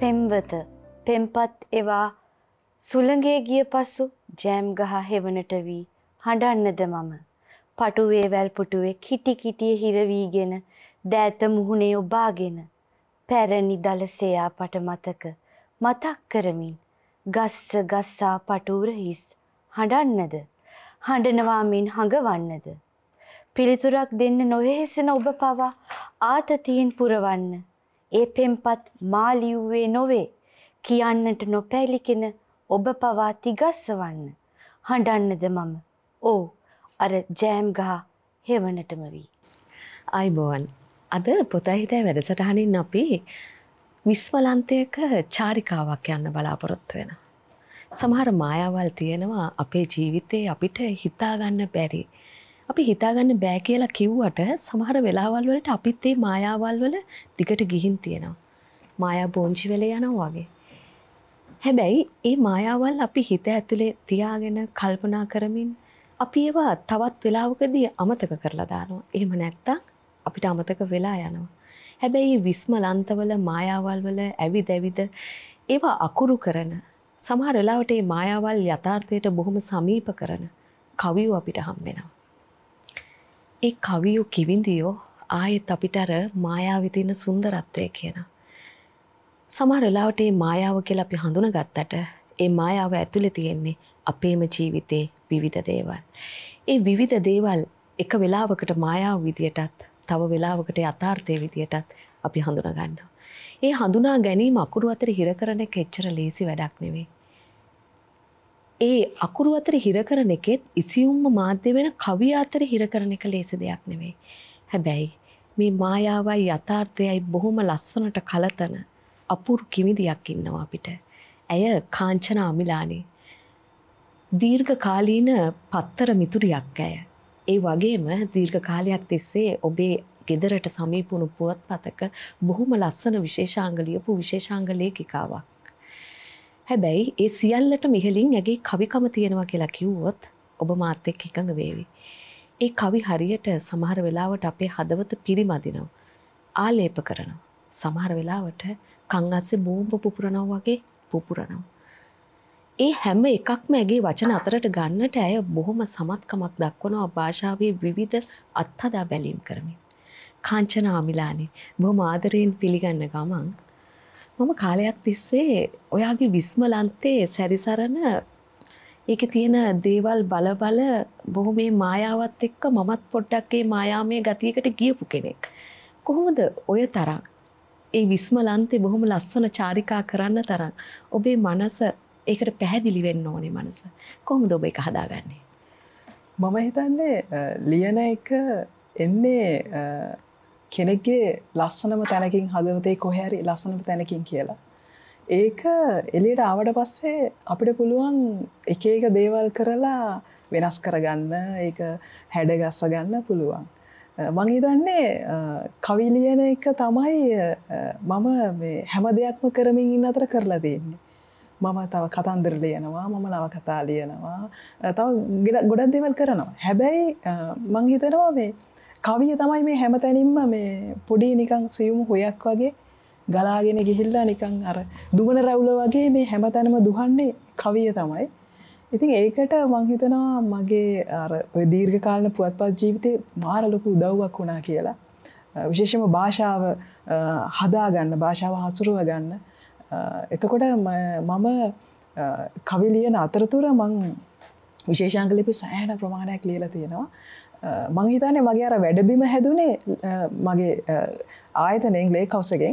පෙම්වත පෙම්පත් එවා සුළඟේ ගිය පසු ජෑම් ගහ හෙවනට වී හඬන්නද මම පටුවේ වැල් පුටුවේ කිටි කිටියේ හිර වීගෙන දෑත මුහුණේ ඔබාගෙන පැරණි දලසෙයා පට මතක් කරමින් ගස්ස ගස්සා පටුර හිස් හඬන්නද හඬනවා මෙන් හඟවන්නද පිළිතුරක් දෙන්න නොහෙසෙන ඔබ පවා ආතතියෙන් පුරවන්න ඒ පෙම්පත් මා ලිව්වේ නොවේ කියන්නට නොපැලිකෙන ඔබ පවා තිගස්සවන්න හඬන්නද මම ඕ අර ජෑම් ගහ හෙවනටම වී. අයිබෝවන් අද පොතයි හිතයි වැඩසටහනින් අපි විශ්වලන්තයක චාරිකාවක් යන්න බලාපොරොත්තු වෙන. සමහර මායාවල් තියෙනවා අපේ ජීවිතේ අපිට හිතාගන්න බැරි. අපි හිතාගන්න බෑ කියලා කිව්වට සමහර වෙලාවල් වලට අපිත් මේ මායාවල් වල දිගට ගිහින් තියෙනවා. මායා බෝංචි වෙලේ යනවා වගේ. හැබැයි මේ මායාවල් අපි හිත ඇතුලේ තියාගෙන කල්පනා කරමින් අපි ඒවා තවත් වෙලාවකදී අමතක කරලා දානවා. එහෙම නැත්තම් අපිට අමතක වෙලා යනවා. හැබැයි විස්මලන්තවල මායාවල් වල ඇවිද ඒවා අකුරු කරන සමහර වෙලාවට මේ මායාවල් යථාර්ථයට බොහොම සමීප කරන කවියෝ අපිට හම් වෙනවා. ඒ කවියෝ කිවිඳියෝ ආයෙත් අපිට අර මායාවේ තියෙන සුන්දරත්වය කියනවා. සමහර වෙලාවට මේ මායාව කියලා අපි හඳුනාගත්තට ඒ මායාව ඇතුලේ තියෙන්නේ අපේම ජීවිතේ විවිධ දේවල්. ඒ විවිධ දේවල් එක වෙලාවකට මායාව විදියටත් තව වෙලාවකට යථාර්ථයේ විදියටත් අපි හඳුනා ගන්නවා. ඒ හඳුනා ගැනීම අකුරු අතර හිර කරන එක එච්චර ලේසි වැඩක් නෙවෙයි. ඒ අකුරු අතර හිර කරන එකෙත් ඉසියුම්ම මාධ්‍ය වෙන කවිය අතර හිර කරන එක ලේසි දෙයක් නෙවෙයි. හැබැයි මේ මායාවයි යථාර්ථයයි බොහොම ලස්සනට කලතන අපූර්ව කිමිදියක් ඉන්නවා අපිට. ඇය කාංචන අමිලානි. දීර්ඝ කාලීන පත්තර මිතුරියක් ඇය. ඒ වගේම දීර්ඝ කාලයක් තිස්සේ ඔබේ ගෙදරට සමීප වුණු පුවත්පතක බොහොම ලස්සන විශේෂාංග ලියපු විශේෂාංග ලේඛිකාවක්. හැබැයි ඒ සියල්ලටම ඉහළින් ඇගේ කවිකම තියෙනවා කියලා කිව්වොත් ඔබ මාත් එක්ක එකඟ වේවි. ඒ කවි හරියට සමහර වෙලාවට අපේ හදවත පිරිමදිනවා. ආලේප කරනවා. සමහර වෙලාවට කන් අස්සේ බෝම්බ පුපුරනවා වගේ පුපුරනවා. ඒ හැම එකක්ම ඇගේ වචන අතරට ගන්නට ඇය බොහොම සමත්කමක් දක්වනවා භාෂාවේ විවිධ අත්හදා බැලීම් කරමින්. කාංචන අමිලානි බොහොම ආදරයෙන් පිළිගන්න ගමන් මම කාලයක් තිස්සේ ඔයාගේ විස්මලන්තේ සැරිසරන ඒකේ තියෙන දේවල් බල බොහොම මේ මායාවත් එක්ක මමත් පොඩ්ඩක් මේ මායාමය ගතියකට ගියපු කෙනෙක්. කොහොමද ඔය තරම් ඒ විස්මලන්තේ බොහොම ලස්සන චාරිකා කරන්න තරම් ඔබේ මනස ඒකට පැහැදිලි වෙන්න ඕනේ මනස. කොහොමද ඔබ ඒක හදාගන්නේ? මම හිතන්නේ ලියන එක එන්නේ කෙනෙක්ගේ ලස්සනම තැනකින් හදවතේ කොහේ හරි ලස්සනම තැනකින් කියලා. ඒක එළියට ආවට පස්සේ අපිට පුළුවන් එක එක දේවල් කරලා වෙනස් කරගන්න, ඒක හැඩගස්ස ගන්න පුළුවන්. මම හිතන්නේ කවි ලියන එක තමයි මම මේ හැම දෙයක්ම කරමින් ඉන්න අතර කරලා තියෙන්නේ. මම තව කතන්දර ලියනවා, මම නවකතා ලියනවා, තව ගොඩක් දේවල් කරනවා. හැබැයි මම හිතනවා මේ කවිය තමයි මේ හැමතැනින්ම මේ පොඩි නිකන් සියුම් හොයක් වගේ ගලාගෙන ගිහිල්ලා නිකන් අර දුවන රැවුල වගේ මේ හැමතැනම දුහන්නේ කවිය තමයි. ඉතින් ඒකට මම හිතනවා මගේ අර ඔය දීර්ඝ කාලීන පුවත්පත් ජීවිතේ මාර ලොකු උදව්වක් වුණා කියලා. විශේෂයෙන්ම භාෂාව හදාගන්න, භාෂාව හසුරුව ගන්න. එතකොට මම කවි ලියන අතරතුර මම විශේෂාංග ලිපි සෑහෙන ප්‍රමාණයක් ලියලා තියෙනවා. මං හිතන්නේ මගේ අර වැඩබිම හැදුනේ මගේ ආයතනයෙන් ලේක් හවුස් එකෙන්.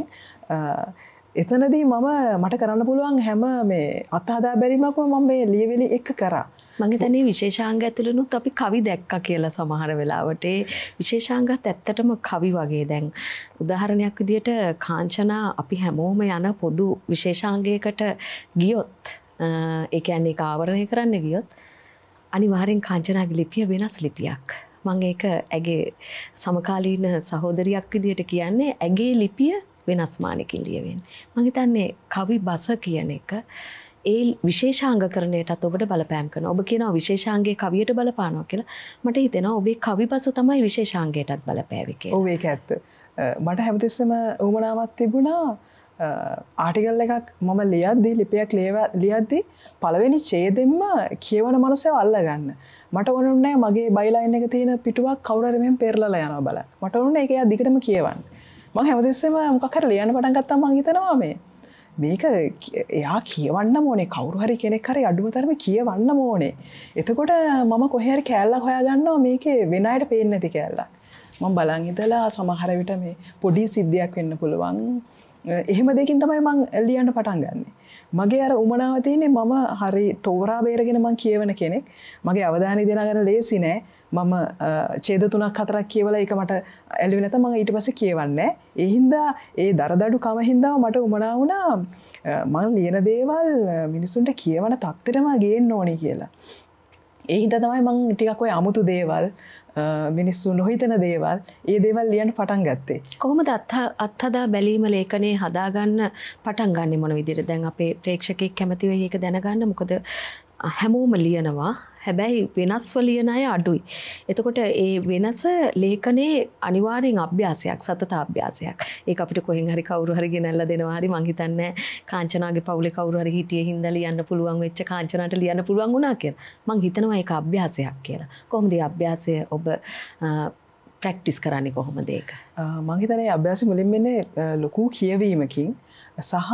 එතනදී මට කරන්න පුළුවන් හැම මේ අත්හදා බැලීමක්ම මම මේ ලියවිලි එක කරා. මම හිතන්නේ විශේෂාංග ඇතුළෙනුත් අපි කවි දැක්කා කියලා සමහර වෙලාවට. ඒ විශේෂාංගත් ඇත්තටම කවි වගේ. දැන් උදාහරණයක් විදියට කාංචනා අපි හැමෝම යන පොදු විශේෂාංගයකට ගියොත් ඒ කියන්නේ ඒක ආවරණය කරන්න ගියොත් අනිවාර්යෙන් කාංචනාගේ ලිපිය වෙනස් ලිපියක්. මම ඒක ඇගේ සමකාලීන සහෝදරියක් විදියට කියන්නේ ඇගේ ලිපිය වෙනස් මානකින් ලියවෙන්නේ. මම හිතන්නේ කවි බස කියන එක ඒ විශේෂාංගකරණයටත් ඔබට බලපෑම් කරනවා. ඔබ කියනවා විශේෂාංගයේ කවියට බලපානවා කියලා. මට හිතෙනවා ඔබේ කවි බස තමයි විශේෂාංගයටත් බලපෑවේ කියලා. ඔව් ඒක ඇත්ත. මට හැමතිස්සෙම උවමනාවක් තිබුණා ආටිකල් එකක් මම ලියද්දී ලිපියක් ලියද්දී පළවෙනි ඡේදෙම්ම කියවන මනුස්සයව අල්ලගන්න. මට වුණුන්නේ මගේ බයිලයින් එක තියෙන පිටුවක් කවුරු හරි මෙහෙම පෙරලලා යනවා බලන්න. මට වුණුනේ ඒක එයා දිගටම කියවන්න. මම හැමතිස්සෙම මොකක් හරි ලියන්න පටන් ගත්තාම මම හිතනවා මේක එයා කියවන්න ඕනේ, කවුරු හරි කෙනෙක් හරි අඩුම තරමේ කියවන්න ඕනේ. එතකොට මම කොහේ හරි කෑල්ලක් හොයාගන්නවා මේකේ වෙන අයට පේන්නේ නැති කෑල්ලක්. මම බලන් ඉඳලා සමහර විට මේ පොඩි සිද්ධියක් වෙන්න පුළුවන්. එහෙම දෙකින් තමයි මම ලියන්න පටන් ගන්නෙ. මගේ අර උමනාව තියෙන්නේ මම හරි තෝරා බේරගෙන මම කියවන කෙනෙක්. මගේ අවධානය දෙනා ගන්න ලේසි නෑ. මම ඡේද 3ක් 4ක් කියවලා ඒක මට ඇලුවේ නැත්නම් මම ඊට පස්සේ කියවන්නේ. ඒ හින්දා ඒ දරදඩු කම හින්දා මට උමනා වුණා මම ලියන දේවල් මිනිසුන්ට කියවන තත්ත්වෙටම ගේන්න ඕනේ කියලා. ඒ හින්දා තමයි මම ටිකක් ඔය අමුතු දේවල් මිනිස්සු නොහිතන දේවල් ඒ දේවල් ලියන්න පටන් ගත්තේ. කොහොමද අත්හදා බැලීම ලේඛනයේ හදාගන්න පටන් ගන්නෙ මොන විදිහට? දැන් අපේ ප්‍රේක්ෂකෙක් කැමති වෙයි ඒක දැනගන්න. මොකද හැමෝම ලියනවා. හැබැයි වෙනස්ව ලියන අය අඩුයි. එතකොට ඒ වෙනස ලේඛනයේ අනිවාර්යෙන් අභ්‍යාසයක්, සතත අභ්‍යාසයක්. ඒක අපිට කොහෙන් හරි කවුරු හරි ගෙනල්ලා දෙනවා හරි මං හිතන්නේ කාංචනාගේ පවුලේ කවුරු හරි හිටියේ හින්දා ලියන්න පුළුවන් වෙච්ච කාංචනාට ලියන්න පුළුවන් වුණා කියලා. මං හිතනවා ඒක අභ්‍යාසයක් කියලා. කොහොමද මේ අභ්‍යාසය ඔබ ප්‍රැක්ටිස් කරන්නේ කොහොමද ඒක? මං හිතන්නේ අභ්‍යාසෙ මුලින්ම එන්නේ ලොකු කියවීමකින් සහ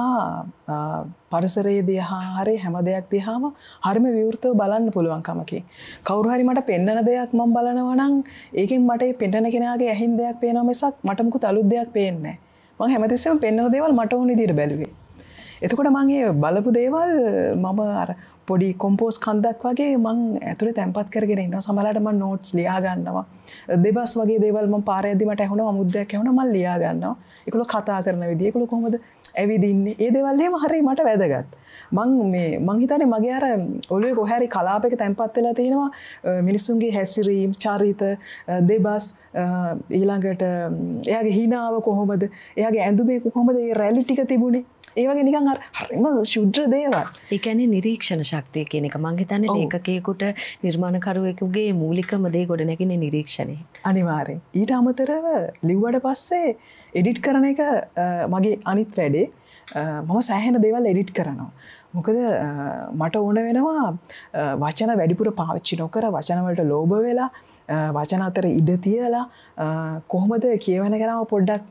පරිසරයේ දිහා හරි හැම දෙයක් දිහාම හරිම විවෘතව බලන්න පුළුවන් කමකින්. කවුරු හරි මට පෙන්නන දෙයක් මම බලනවා නම් ඒකෙන් මට ඒ පෙන්නන කෙනාගේ ඇහින් දෙයක් පේනවා මිසක් මට මොකුත් අලුත් දෙයක් පේන්නේ නැහැ. මම හැමතිස්සෙම පෙන්නන දේවල් මට ඕන විදිහට බැලුවේ. එතකොට මම ඒ බලපු දේවල් මම අර පොඩි කොම්පෝස් කන්දක් වගේ මං ඇතුලේ තැම්පත් කරගෙන ඉන්නවා. සමහරවිට මම නෝට්ස් ලියා ගන්නවා. දෙබස් වගේ දේවල් මම පාරේ යද්දි මට ඇහුණා අමුද්දයක් ඇහුණා මම ලියා ගන්නවා. ඒගොල්ලෝ කතා කරන විදිය, ඒගොල්ලෝ කොහොමද ඇවිදින්නේ, ඒ දේවල් එහෙම හරිය මට වැදගත්. මං හිතන්නේ මගේ අර ඔළුවේ කොහේ හරි කලාපයක තැම්පත් වෙලා තියෙනවා මිනිස්සුන්ගේ හැසිරීම්, චරිත, දෙබස්, ඊළඟට එයාගේ හිනාව කොහොමද, එයාගේ ඇඳුමේ කොහොමද ඒ රැලි ටික තිබුණේ. ඒ වගේ නිකන් හරිම ශුද්ධ දේවල්. ඒ කියන්නේ නිරීක්ෂණ ශක්තිය කියන එක මම හිතන්නේ ලේඛකයෙකුට, නිර්මාණකරුවෙකුගේ මූලිකම දේ ගොඩ නැගින්නේ නිරීක්ෂණය. අනිවාර්යෙන්. ඊට අමතරව ලිව්වට පස්සේ එඩිට් කරන එක මගේ අනිත් වැඩේ. මම සෑහෙන දේවල් එඩිට් කරනවා. මොකද මට ඕන වෙනවා වචන වැඩිපුර පාවිච්චි නොකර වචන වලට ලෝභ වෙලා වචන අතර ඉඩ තියලා කොහොමද කියවන කෙනාව පොඩ්ඩක්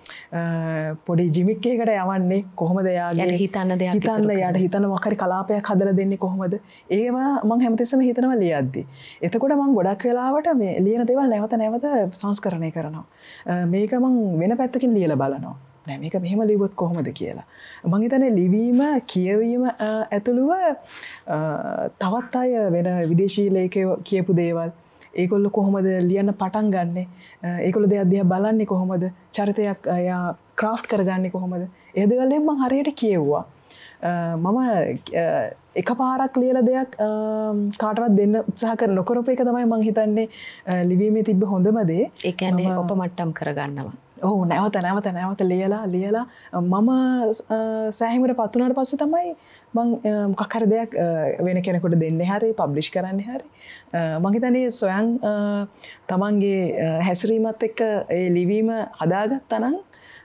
පොඩි ජිමික් එකකට යවන්නේ, කොහොමද යාගේ හිතන්න දෙයක් යාට හිතන මොකක් හරි කලාපයක් හදලා දෙන්නේ කොහොමද, ඒව මම හැමතිස්සෙම හිතනවා ලියද්දි. එතකොට මම ගොඩක් වෙලාවට මේ ලියන දේවල් නැවත නැවත සංස්කරණය කරනවා. මේක මම වෙන පැත්තකින් ලියලා බලනවා. නෑ මේක මෙහෙම ලිව්වොත් කොහොමද කියලා. මම හිතන්නේ ලිවීම, කියවීම ඇතුළුව තවත් අය වෙන විදේශී ලේඛකයෝ කියපු දේවල්, ඒගොල්ලෝ කොහොමද ලියන්න පටන් ගන්නෙ, ඒගොල්ලෝ දෙයක් දිහා බලන්නේ කොහොමද, චරිතයක් එයා ක්‍රාෆ්ට් කරගන්නේ කොහොමද, ඒ දේවල් මම හරියට කියෙව්වා. මම එකපාරක් ලියලා දෙයක් කාටවත් දෙන්න උත්සාහ කර නොකරපු එක තමයි මම හිතන්නේ ලිවීමේ තිබ්බ හොඳම දේ. ඒ කියන්නේ ඔප මට්ටම් කරගන්නවා. ඔව්, නැවත ලියලා මම සෑහීමකට පත් වුණාට පස්සේ තමයි මම මොකක් හරි දෙයක් වෙන කෙනෙකුට දෙන්නේ හරි පබ්ලිෂ් කරන්නේ හරි මම හිතන්නේ සොයන් තමන්ගේ හැසිරීමත් එක්ක ඒ ලිවීම හදාගත්තා නම්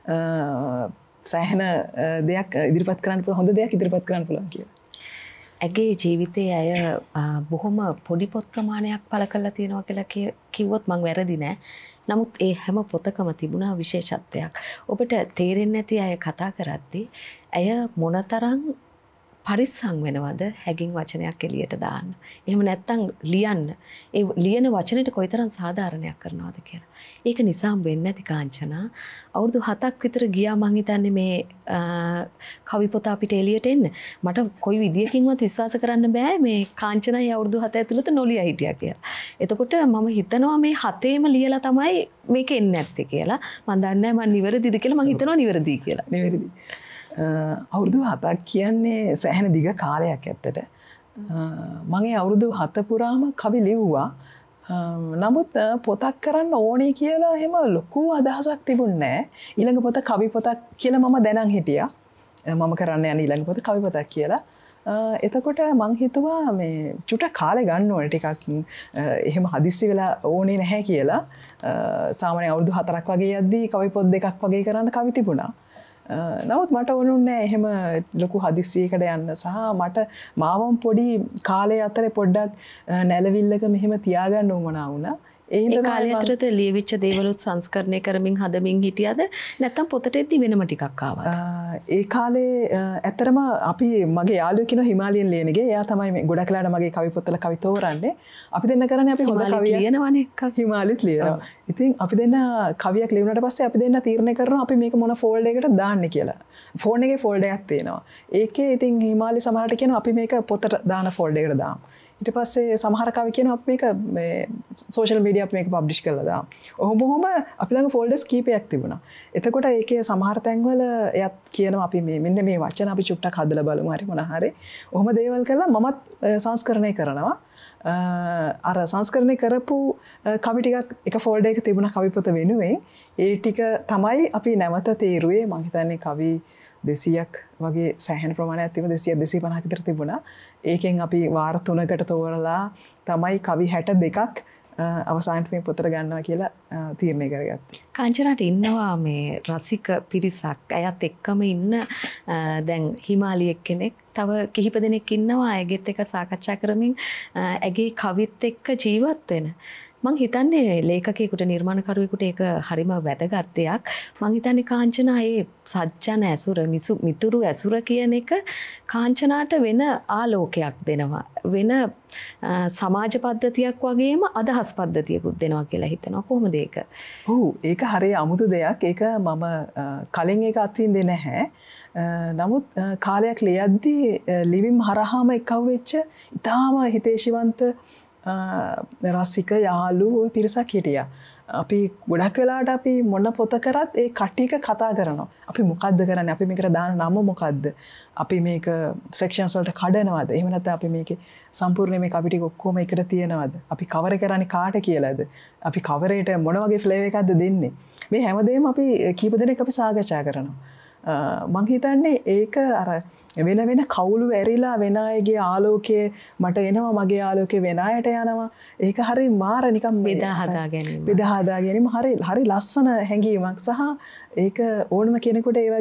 සෑහෙන දෙයක් ඉදිරිපත් කරන්න පුළුවන්, හොඳ දෙයක් ඉදිරිපත් කරන්න පුළුවන් කියලා. ඇගේ ජීවිතයේ අය බොහොම පොඩි පොත් ප්‍රමාණයක් පළ කරලා තියෙනවා කියලා කිව්වොත් මං වැරදි නෑ. නමුත් ඒ හැම පොතකම තිබුණා විශේෂත්වයක්. ඔබට තේරෙන්නේ නැති අය කතා කරද්දී ඇය මොනතරම් පරිස්සම් වෙනවද හැගින් වචනයක් එළියට දාන්න. එහෙම නැත්නම් ලියන්න. ඒ ලියන වචනෙට කොයිතරම් සාධාරණයක් කරනවද කියලා. ඒක නිසා වෙන්නේ නැති කාංචනා අවුරුදු 7ක් විතර ගියා මං හිතන්නේ මේ කවි පොත අපිට එළියට එන්න. මට කොයි විදියකින්වත් විශ්වාස කරන්න බෑ මේ කාංචනා අවුරුදු 7 ඇතුළත නොලියා හිටියා කියලා. එතකොට මම හිතනවා මේ 7ේම ලියලා තමයි මේක එන්නේ නැත්තේ කියලා. මම දන්නේ නැහැ මම නිවැරදිද කියලා. මම හිතනවා නිවැරදි කියලා. නිවැරදි. අවුරුදු 7ක් කියන්නේ සෑහෙන දිග කාලයක් ඇත්තට. මම අවුරුදු 7 පුරාම කවි ලිව්වා. නමුත් පොතක් කරන්න ඕනේ කියලා එහෙම ලොකු අදහසක් තිබුණේ නැහැ. ඊළඟ පොත කවි පොතක් කියලා මම දැනන් හිටියා. මම කරන්න යන ඊළඟ පොත කවි පොතක් කියලා. එතකොට මං හිතුවා මේ චුට්ටක් කාලේ ගන්න ඕනේ ටිකක් එහෙම හදිස්සි වෙලා ඕනේ නැහැ කියලා. සාමාන්‍ය අවුරුදු 4ක් වගේ යද්දී කවි පොත් දෙකක් වගේ කරන්න කවි තිබුණා. නමුත් මට ඕනුන්නේ එහෙම ලොකු හදිස්සියකට යන්න සහ මට මාවම පොඩි කාලේ අතරේ පොඩ්ඩක් නැලවිල්ලක මෙහෙම තියාගන්න උවමනා වුණා. ඒ කාලය ඇතුළත ලියවිච්ච දේවලුත් සංස්කරණය කරමින් හදමින් හිටියද නැත්තම් පොතට එද්දි වෙනම ටිකක් ආවද? ඒ කාලේ ඇත්තටම අපි මගේ යාළුවෙක් කෙනා හිමාලයන් ලියනගේ. එයා තමයි මේ ගොඩක් වෙලාට මගේ කවි පොත්වල කවි තෝරන්නේ. අපි දෙන්න කරන්නේ අපි හොඳ කවියක් ලියනවනේ කවි. හිමාලිත් ලියනවා. ඉතින් අපි දෙන්න කවියක් ලියුණාට පස්සේ අපි දෙන්න තීරණය කරනවා අපි මේක මොන ෆෝල්ඩර් එකකට දාන්න කියලා. ෆෝන් එකේ ෆෝල්ඩර් එකක් තියෙනවා. ඒකේ ඉතින් හිමාලි සමහරට කියනවා අපි මේක පොතට දාන ෆෝල්ඩර් එකට දාමු. ඊට පස්සේ සමහර කවි කියනවා අපි මේක මේ සෝෂල් මීඩියා අපි මේක පබ්ලිෂ් කරලා දාමු. ඔහොම අපි ළඟ ෆෝල්ඩර්ස් කීපයක් තිබුණා. එතකොට ඒකේ සමහර තැන්වල එයත් කියනවා අපි මේ මෙන්න මේ වචන අපි චුට්ටක් හදලා බලමු හරි මොන හරි. ඔහොම දේවල් කළා මමත් සංස්කරණය කරනවා. අර සංස්කරණය කරපු කවි ටිකක් එක ෆෝල්ඩර් එකක තිබුණා කවි පොත වෙනුවෙන්. ඒ ටික තමයි අපි නැවත තීරුවේ මම හිතන්නේ කවි 200ක් වගේ සෑහෙන ප්‍රමාණයක් තිබුණා 200 250ක් විතර තිබුණා. ඒකෙන් අපි වාර 3කට තෝරලා තමයි කවි 62ක් අවසානට මේ පොතට ගන්නවා කියලා තීරණය කරගත්තා. කාංචනාට ඉන්නවා මේ රසික පිරිසක්. අයත් එක්කම ඉන්න දැන් හිමාලියෙක් කෙනෙක් තව කිහිප දෙනෙක් ඉන්නවා ඇගෙත් එක සාකච්ඡා කරමින් ඇගේ කවිත් එක්ක ජීවත් වෙන. මං හිතන්නේ ලේඛකයෙකුට නිර්මාණකරුවෙකුට ඒක හරිම වැදගත් දෙයක්. මං හිතන්නේ කාංචනා ඒ සජ්ජන ඇසුර මිතුරු ඇසුර කියන එක කාංචනාට වෙන ආලෝකයක් දෙනවා. වෙන සමාජ පද්ධතියක් වගේම අදහස් පද්ධතියකුත් දෙනවා කියලා හිතනවා. කොහොමද ඒක? ඔව් ඒක හරිය අමුතු දෙයක්. ඒක මම කලින් ඒක අත්විඳින්නේ නැහැ. නමුත් කාලයක් ලියද්දී ලිවිම් හරහාම එකව වෙච්ච ඉතාම හිතේශිවන්ත රසික යාළු ওই පිරිසක් හිටියා. අපි ගොඩක් වෙලාවට අපි මොන පොත කරත් ඒ කට්ටියක කතා කරනවා. අපි මොකද්ද කරන්නේ? අපි මේකට දාන නම මොකද්ද? අපි මේක සෙක්ෂන්ස් වලට කඩනවද? එහෙම නැත්නම් අපි මේකේ සම්පූර්ණ මේ කවි ටික ඔක්කොම එකට තියනවද? අපි කවර කරන්නේ කාට කියලාද? අපි කවරේට මොන වගේ ෆ්ලේවර් එකක්ද දෙන්නේ? මේ හැමදේම අපි කීප දෙනෙක් අපි සාකච්ඡා කරනවා. මං හිතන්නේ ඒක අර වෙන වෙන කවුළු ඇරිලා වෙන අයගේ ආලෝකයේ මට එනවා මගේ ආලෝකයේ වෙන අයට යනවා. ඒක හරි මාර නිකන් බෙදා හදා ගැනීම. බෙදා හදා ගැනීම හරි ලස්සන හැඟීමක් සහ ඒක ඕනම කෙනෙකුට ඒ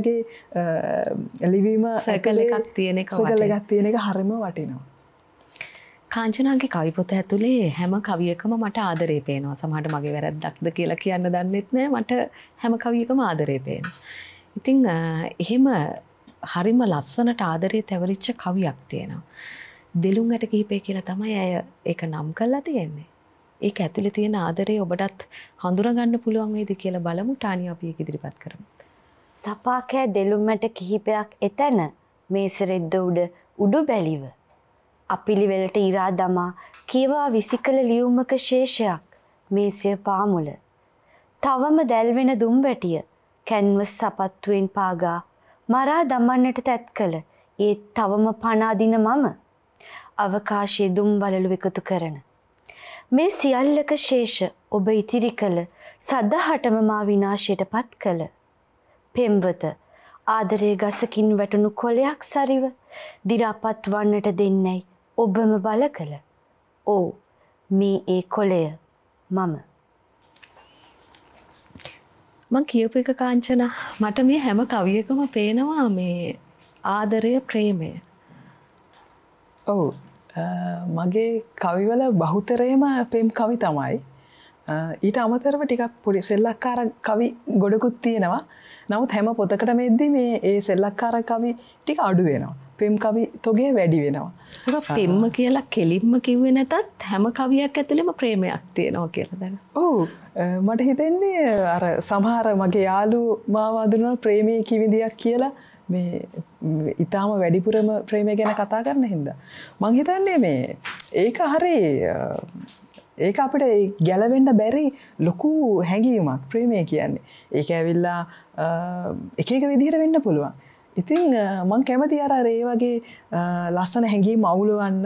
වගේ ලිවීම සර්කල් එකක් තියෙන එක හරිම වටිනවා. කාංචනාගේ කවි පොත ඇතුලේ හැම කවියකම මට ආදරේ පේනවා. සමහරට මගේ වැරද්දක්ද කියලා කියන්න දන්නෙත් නෑ. මට හැම කවියකම ආදරේ පේනවා. ඉතින් එහෙම හරිම ලස්සනට ආදරේ තැවරිච්ච කවියක් තියෙනවා. දෙලුම් ඇට කිහිපය කියලා තමයි අය ඒක නම් කරලා තියෙන්නේ. ඒක ඇතුලේ තියෙන ආදරේ ඔබටත් හඳුනා ගන්න පුළුවන් වේද කියලා බලමු. ටානිය අපි ඒක ඉදිරිපත් කරමු. සපාකෑ දෙලුම් ඇට කිහිපයක් එතන මේසරෙද්ද උඩු බැලිව. අපිලිවෙලට ඉරා දමා කියවා විසිකල ලියුමක ශේෂයක් මේසය පාමුල. තවම දැල්වෙන දුම්වැටිය කැන්වස් සපත්තුවෙන් පාගා මරා දමන්නට තැත් කළ ඒ තවම පනාදින මම අවකාශයේ දුම් වලලු එකතු කරන. මේ සියල්ලක ශේෂ ඔබ ඉතිරි කළ සදහටම මා විනාශයට පත් කළ. පෙම්වත ආදරේ ගසකින් වැටුණු කොළයක් සරිව දිරාපත් වන්නට දෙන්නයි ඔබම බල කළ. ඕ මේ ඒ කොළය මම. මං කියපු එක කාංචනා මට මේ හැම කවියකම පේනවා මේ ආදරය ප්‍රේමය. ඔව් මගේ කවිවල බහුතරයම පෙම් කවි තමයි. ඊට අමතරව ටිකක් පොඩි සෙල්ලක්කාර කවි ගොඩකුත් තියෙනවා. නමුත් හැම පොතකටම එද්දි මේ ඒ සෙල්ලක්කාර කවි ටික අඩු වෙනවා. පෙම් කවි තොගේ වැඩි වෙනවා. ඒක පෙම්ම කියලා කෙලින්ම කිව්වේ නැතත් හැම කවියක් ඇතුළෙම ප්‍රේමයක් තියෙනවා කියලා දැන. ඔව් මට හිතෙන්නේ අර සමහර මගේ යාළුවෝ මාව අඳුනන ප්‍රේමී කිවිදියක් කියලා මේ ඊටාම වැඩිපුරම ප්‍රේමය ගැන කතා කරන හින්දා මං හිතන්නේ මේ ඒක හරි ඒක අපිට ගැලවෙන්න බැරි ලොකු හැඟීමක් ප්‍රේමය කියන්නේ. ඒක ඇවිල්ලා එක එක විදිහට වෙන්න පුළුවන්. ඉතින් මං කැමති අර ඒ වගේ ලස්සන හැඟීම් අවුලවන්න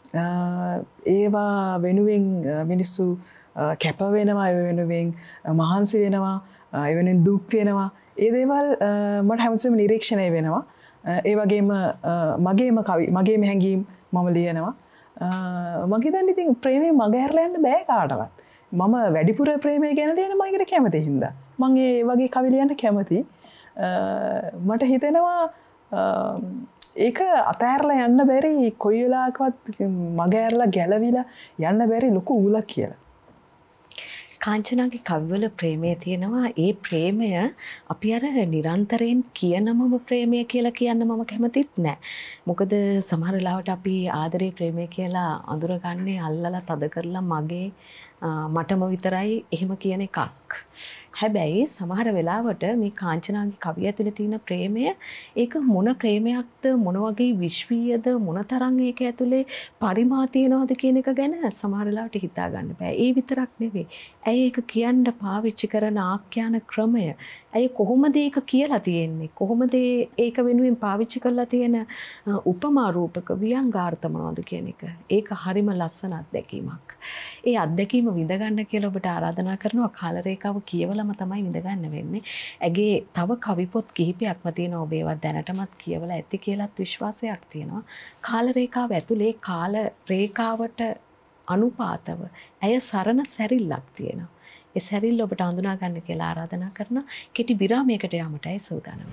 ඒවා වෙනුවෙන් මිනිස්සු කැප වෙනවා ඒ වෙනුවෙන් මහන්සි වෙනවා ඒ වෙනුවෙන් දුක් වෙනවා ඒ දේවල් මට හැමතිස්සෙම නිරීක්ෂණය වෙනවා ඒ වගේම මගේම කවි මගේම හැඟීම් මම ලියනවා මම හිතන්නේ ඉතින් ප්‍රේමේ මග හැරලා යන්න බෑ කාටවත් මම වැඩිපුර ප්‍රේමය ගැන ලියන මම ඒකට කැමති හින්දා මම ඒ වගේ කවි ලියන්න කැමතියි මට හිතෙනවා ඒක අතෑරලා යන්න බැරි කොයි වෙලාවකවත් මග ඇරලා ගැලවිලා යන්න බැරි ලොකු ඌලක් කියලා. කාංචනාගේ කවිවල ප්‍රේමය තියෙනවා. ඒ ප්‍රේමය අපි අර නිරන්තරයෙන් කියනමම ප්‍රේමය කියලා කියන්න මම කැමතිත් නෑ. මොකද සමහර වෙලාවට අපි ආදරේ ප්‍රේමය කියලා අඳුරගන්නේ අල්ලලා තද කරලා මගේ මටම විතරයි එහෙම කියන එකක්. හැබැයි සමහර වෙලාවට මේ කාංචනාගේ කවිය ඇතුලේ තියෙන ප්‍රේමය ඒක මොන ප්‍රේමයක්ද මොන වගේ විශ්වීයද මොන තරම් ඒක ඇතුලේ පරිමා තියනවද කියන එක ගැන සමහර වෙලාවට හිතා ගන්න බෑ. ඒ විතරක් නෙවෙයි. ඇයි ඒක කියන්න පාවිච්චි කරන ආඛ්‍යාන ක්‍රමය? ඇයි කොහොමද ඒක කියලා තියෙන්නේ? කොහොමද ඒක වෙනුවෙන් පාවිච්චි කරලා තියෙන උපමා රූපක ව්‍යංගාර්ථ මොනවද කියන එක? ඒක හරිම ලස්සන අත්දැකීමක්. ඒ අත්දැකීම විඳ ගන්න කියලා ඔබට ආරාධනා කරනවා. කාලරේඛාව කියවලම තමයි විඳ ගන්න වෙන්නේ. ඇගේ තව කවි පොත් කිහිපයක්ම තියෙනවා. ඔබ ඒවා දැනටමත් කියවලා ඇති කියලාත් විශ්වාසයක් තියෙනවා. කාලරේඛාව ඇතුලේ කාල රේඛාවට අනුපාතව ඇය සරණ සැරිල්ලක් තියෙනවා. ඒ සැරිල්ල ඔබට හඳුනා ගන්න කියලා ආරාධනා කරනවා. කෙටි විරාමයකට යාමටයි සූදානම්.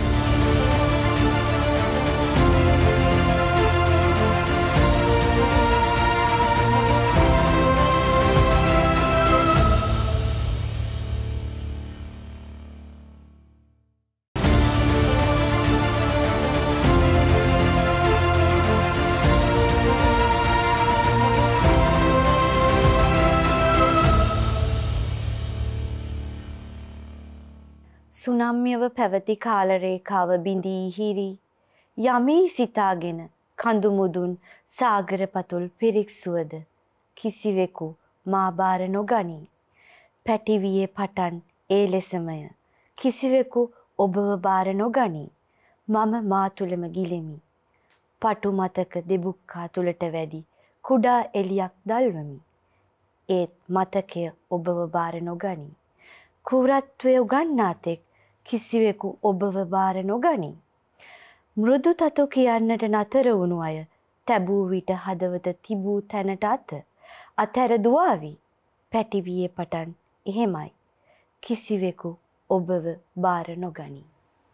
සුනම්යව පැවති කාලරේඛාව බිඳී හිරි යමී සිතාගෙන කඳු මුදුන් සාගර පතුල් පිරික්සුවද කිසිවෙකු මා බාර නොගනී. පැටිවියේ පටන් ඒ ලෙසමය කිසිවෙකු ඔබව බාර නොගනී. මම මා තුළම ගිලෙමි. පටු මතක දෙබුක්කා තුළට වැඩි කුඩා එලියක් දල්වමි. ඒත් මතකය ඔබව බාර නොගනී. කුරත්වය උගන්නාතෙක් කිසිවෙකු ඔබව බාර නොගනී. මෘදු තතු කියන්නට නතර වුණු අය තැබූ විට හදවත තිබූ තැනට අතැර දුවාවි. පැටිවියේ පටන් එහෙමයි. කිසිවෙකු ඔබව බාර නොගනී.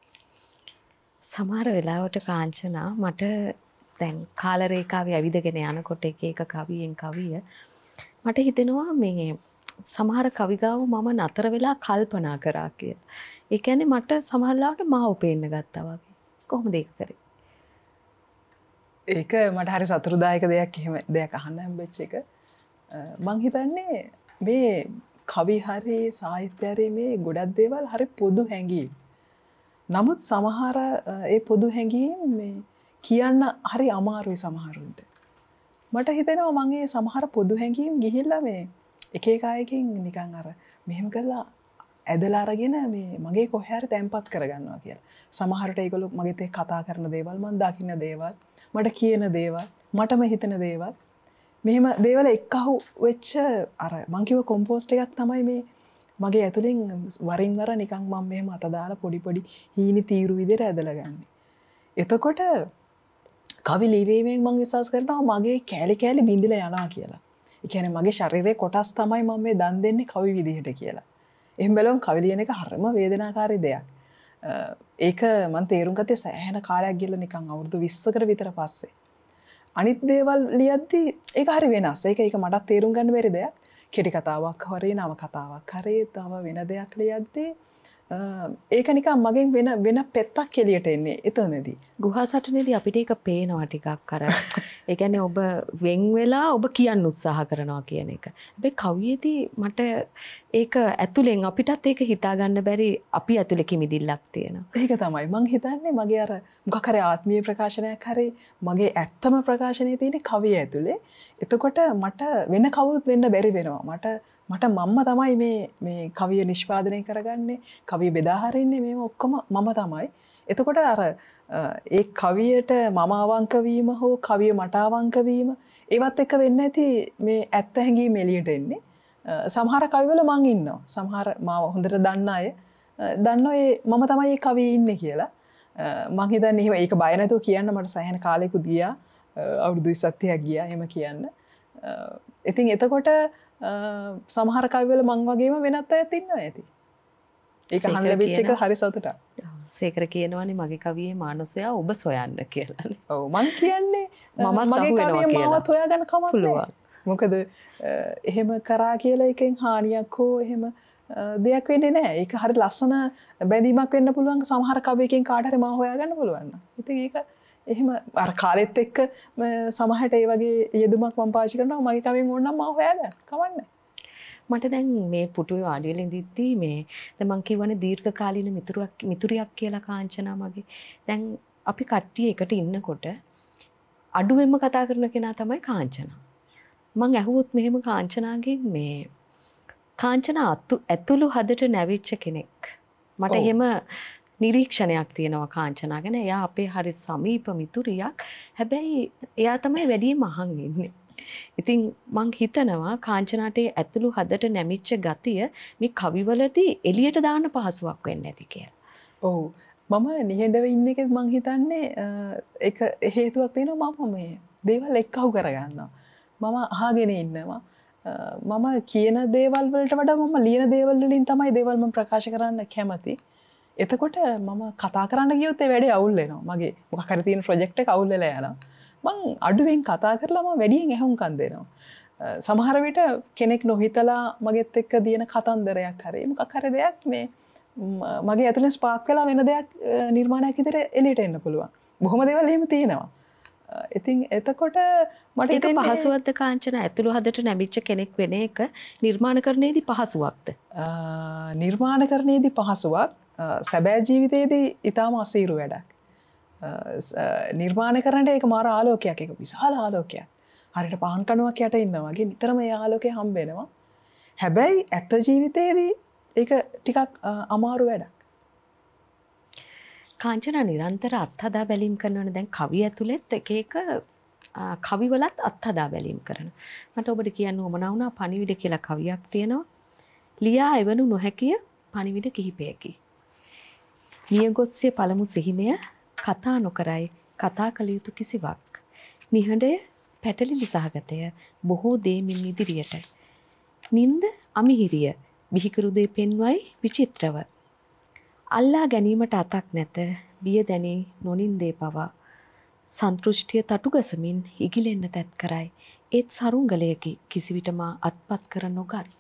සමහර වෙලාවට කාංචනා මට දැන් කාලරේඛාවේ ඇවිදගෙන යනකොට එක එක කවියෙන් කවිය මට හිතෙනවා මේ සමහර කවිගාව මම නතර වෙලා කල්පනා කරා කියලා. ඒ කියන්නේ මට සමහර ලාවට මාව පේන්න ගත්තා වගේ. කොහොමද ඒක කරේ? ඒක මට හරි සතුටුදායක දෙයක් එහෙම දෙයක් අහන්න හම්බෙච්ච එක. මං හිතන්නේ මේ කවි හරි සාහිත්‍ය හරි මේ ගොඩක් දේවල් හරි පොදු හැඟීම්. නමුත් සමහර ඒ පොදු හැඟීම් මේ කියන්න හරි අමාරුයි සමහරුන්ට. මට හිතෙනවා මම මේ සමහර පොදු හැඟීම් ගිහිල්ලා මේ එක එක අයකින් නිකන් අර මෙහෙම කරලා ඇදලා අරගෙන මේ මගේ කොහේ හරි තැම්පත් කරගන්නවා කියලා. සමහරට ඒගොල්ලෝ මගෙත් එක්ක කතා කරන දේවල්, මම දකින්න දේවල්, මට කියන දේවල්, මටම හිතෙන දේවල්. මෙහෙම දේවල් එක්කහු වෙච්ච අර මං කිව්ව කොම්පෝස්ට් එකක් තමයි මේ මගේ ඇතුලෙන් වරින් වර නිකන් මම මෙහෙම අත දාලා පොඩි පොඩි හීනි තීරු විදිහට ඇදලා ගන්න. එතකොට කවි ලිවීමෙන් මම විශ්වාස කරනවා මගේ කෑලි කෑලි බින්දිලා යනවා කියලා. ඒ කියන්නේ මගේ ශරීරයේ කොටස් තමයි මම මේ දන් දෙන්නේ කවි විදිහට කියලා. එහෙම බැලුවම කවි ලියන එක හරිම වේදනාකාරී දෙයක්. ඒක මම තේරුම් ගත්තේ සෑහෙන කාලයක් ගිහලා නිකන් අවුරුදු 20කට විතර පස්සේ. අනිත් දේවල් ලියද්දි ඒක හරි වෙනස්. ඒක මටත් තේරුම් ගන්න බැරි දෙයක්. කෙටි කතාවක් හරි නව කතාවක් හරි තව වෙන දෙයක් ලියද්දි ඒක නිකන් මගෙන් වෙන පෙත්තක් එළියට එන්නේ එතනදී. ගුහා සටනේදී අපිට ඒක පේනවා ටිකක් අර. ඒ කියන්නේ ඔබ වෙන් වෙලා ඔබ කියන්න උත්සාහ කරනවා කියන එක. හැබැයි කවියේදී මට ඒක ඇතුලෙන් අපිටත් ඒක හිතා ගන්න බැරි අපි ඇතුලේ කිමිදිල්ලක් තියෙනවා. ඒක තමයි මං හිතන්නේ මගේ අර මොකක් හරි ආත්මීය ප්‍රකාශනයක් හරි මගේ ඇත්තම ප්‍රකාශනයේ තියෙන කවිය ඇතුලේ. එතකොට මට වෙන කවුරුත් වෙන්න බැරි වෙනවා. මට මම්ම තමයි මේ කවිය නිෂ්පාදනය කරගන්නේ, කවිය බෙදා හරින්නේ මේ ඔක්කොම මම තමයි. එතකොට අර ඒ කවියට මම අවංක වීම හෝ කවිය මට අවංක වීම ඒවත් එක වෙන්නේ නැති මේ ඇත්ත හැඟීම එළියට එන්නේ. සමහර කවිවල මං ඉන්නවා. සමහර මාව හොඳට දන්න අය දන්නවා මම තමයි මේ කවියේ ඉන්නේ කියලා. මං හිතන්නේ එහෙම ඒක බය නැතුව කියන්න මට සෑහෙන කාලෙකුත් ගියා. අවුරුදු 20ක් ගියා එහෙම කියන්න. ඉතින් එතකොට සමහර කවිවල මං වගේම වෙනත් අයත් ඉන්නවා ඇති. ඒක අහන්න ලැබිච්ච එක හරි සතුටක්. සේකර කියනවනේ මගේ කවියේ මානසයා ඔබ සොයන්න කියලානේ. ඔව් මං කියන්නේ මමත් මගේ අහුවෙනවා කවිය කියලා. මාවත් හොයාගන්න කමක් පුළුවන්. නැහැ. මොකද එහෙම කරා කියලා එකෙන් හානියක් හෝ එහෙම දෙයක් වෙන්නේ නැහැ. ඒක හරි ලස්සන බැඳීමක් වෙන්න පුළුවන් සමහර කවියකින් කාට හරි මා හොයාගන්න පුළුවන්. ඉතින් ඒක එහෙම අර කාලෙත් එක්ක සමහරට ඒ වගේ යෙදුමක් මම පාවිච්චි කරනවා මගේ කවියෙන් ඕනනම් මා හොයාගන්න. කමන්නේ. මට දැන් මේ පුටුවේ වාඩි වෙලා ඉඳිද්දී මේ දැන් මං කියවනේ දීර්ඝ කාලීන මිතුරියක් කියලා කාංචනා මගේ. දැන් අපි කට්ටිය එකට ඉන්නකොට අඩුවෙන්ම කතා කරන කෙනා තමයි කාංචනා. මං ඇහුවොත් මෙහෙම කාංචනාගෙන් මේ කාංචනා ඇතුළු හදට නැවිච්ච කෙනෙක්. මට එහෙම නිරීක්ෂණයක් තියෙනවා කාංචනා ගැන. එයා අපේ හරි සමීප මිතුරියක්. හැබැයි එයා තමයි වැඩිම අහන් ඉන්නේ. ඉතින් මං හිතනවා කාංචනාට ඇතුළු හදට නැමිච්ච ගතිය මේ කවිවලදී එළියට දාන්න පහසුවක් වෙන්නේ නැති කියලා. ඔව්. මම නිහඬව ඉන්න එකෙත් මං හිතන්නේ ඒක හේතුවක් තියෙනවා මම මේ දේවල් එක්කහුව කරගන්නවා. මම අහගෙන ඉන්නවා. මම කියන දේවල් වලට වඩා මම ලියන දේවල් වලින් තමයි දේවල් මම ප්‍රකාශ කරන්න කැමති. එතකොට මම කතා කරන්න ගියොත් ඒ වැඩේ අවුල් වෙනවා. මගේ මොකක් හරි තියෙන ප්‍රොජෙක්ට් එක අවුල් වෙලා යනවා. මං අඩුවෙන් කතා කරලා මම වැඩියෙන් ඇහුම්කන් දෙනවා. සමහර විට කෙනෙක් නොහිතලා මගෙත් එක්ක දින කතන්දරයක් හරි මොකක් හරි දෙයක් මේ මගේ ඇතුලෙන් ස්පාර්ක් වෙලා වෙන දෙයක් නිර්මාණයක් විදිහට එළියට එන්න පුළුවන්. බොහොම දේවල් එහෙම තියෙනවා. ඉතින් එතකොට මට ඒක පහසුවක්ද කාංචන ඇතුළු හදට නැමිච්ච කෙනෙක් වෙන එක නිර්මාණකරණයේදී පහසුවක්ද? නිර්මාණකරණයේදී පහසුවක්. සැබෑ ජීවිතයේදී ඊටාම අසීරු වැඩක්. නිර්මාණය කරන්නට ඒක මාර ආලෝකයක්. ඒක විශාල ආලෝකයක්. හරියට පහන් කණුවක් යට ඉන්නා වගේ නිතරම ඒ ආලෝකය හම්බ වෙනවා. හැබැයි ඇත්ත ජීවිතයේදී ඒක ටිකක් අමාරු වැඩක්. කාංචනා නිරන්තර අත්හදා බැලීම් කරනවනේ. දැන් කවිය ඇතුළෙත් එක එක කවිවලත් අත්හදා බැලීම් කරනවා. මට ඔබට කියන්න උවමනා වුණා පණිවිඩ කියලා කවියක් තියෙනවා. ලියා එවනු නොහැකිය පණිවිඩ කිහිපයකි. නියගොස්සිය පළමු සිහිනය කතා නොකරයි කතා කළ යුතු කිසිවක්. නිහඬය පැටලිලි සහගතය බොහෝ දේමින් ඉදිරියට. නින්ද අමිහිරිය විහිකරු දේ පෙන්වයි විචිත්‍රව. අල්ලා ගැනීමට අතක් නැත බිය දැනී නොනින්දේ පවා. සන්තෘෂ්ටිය තටුගසමින් ඉගිලෙන්න තැත් කරයි. ඒත් සරුංගලයකි කිසිවිට මා අත්පත් කර නොගත්.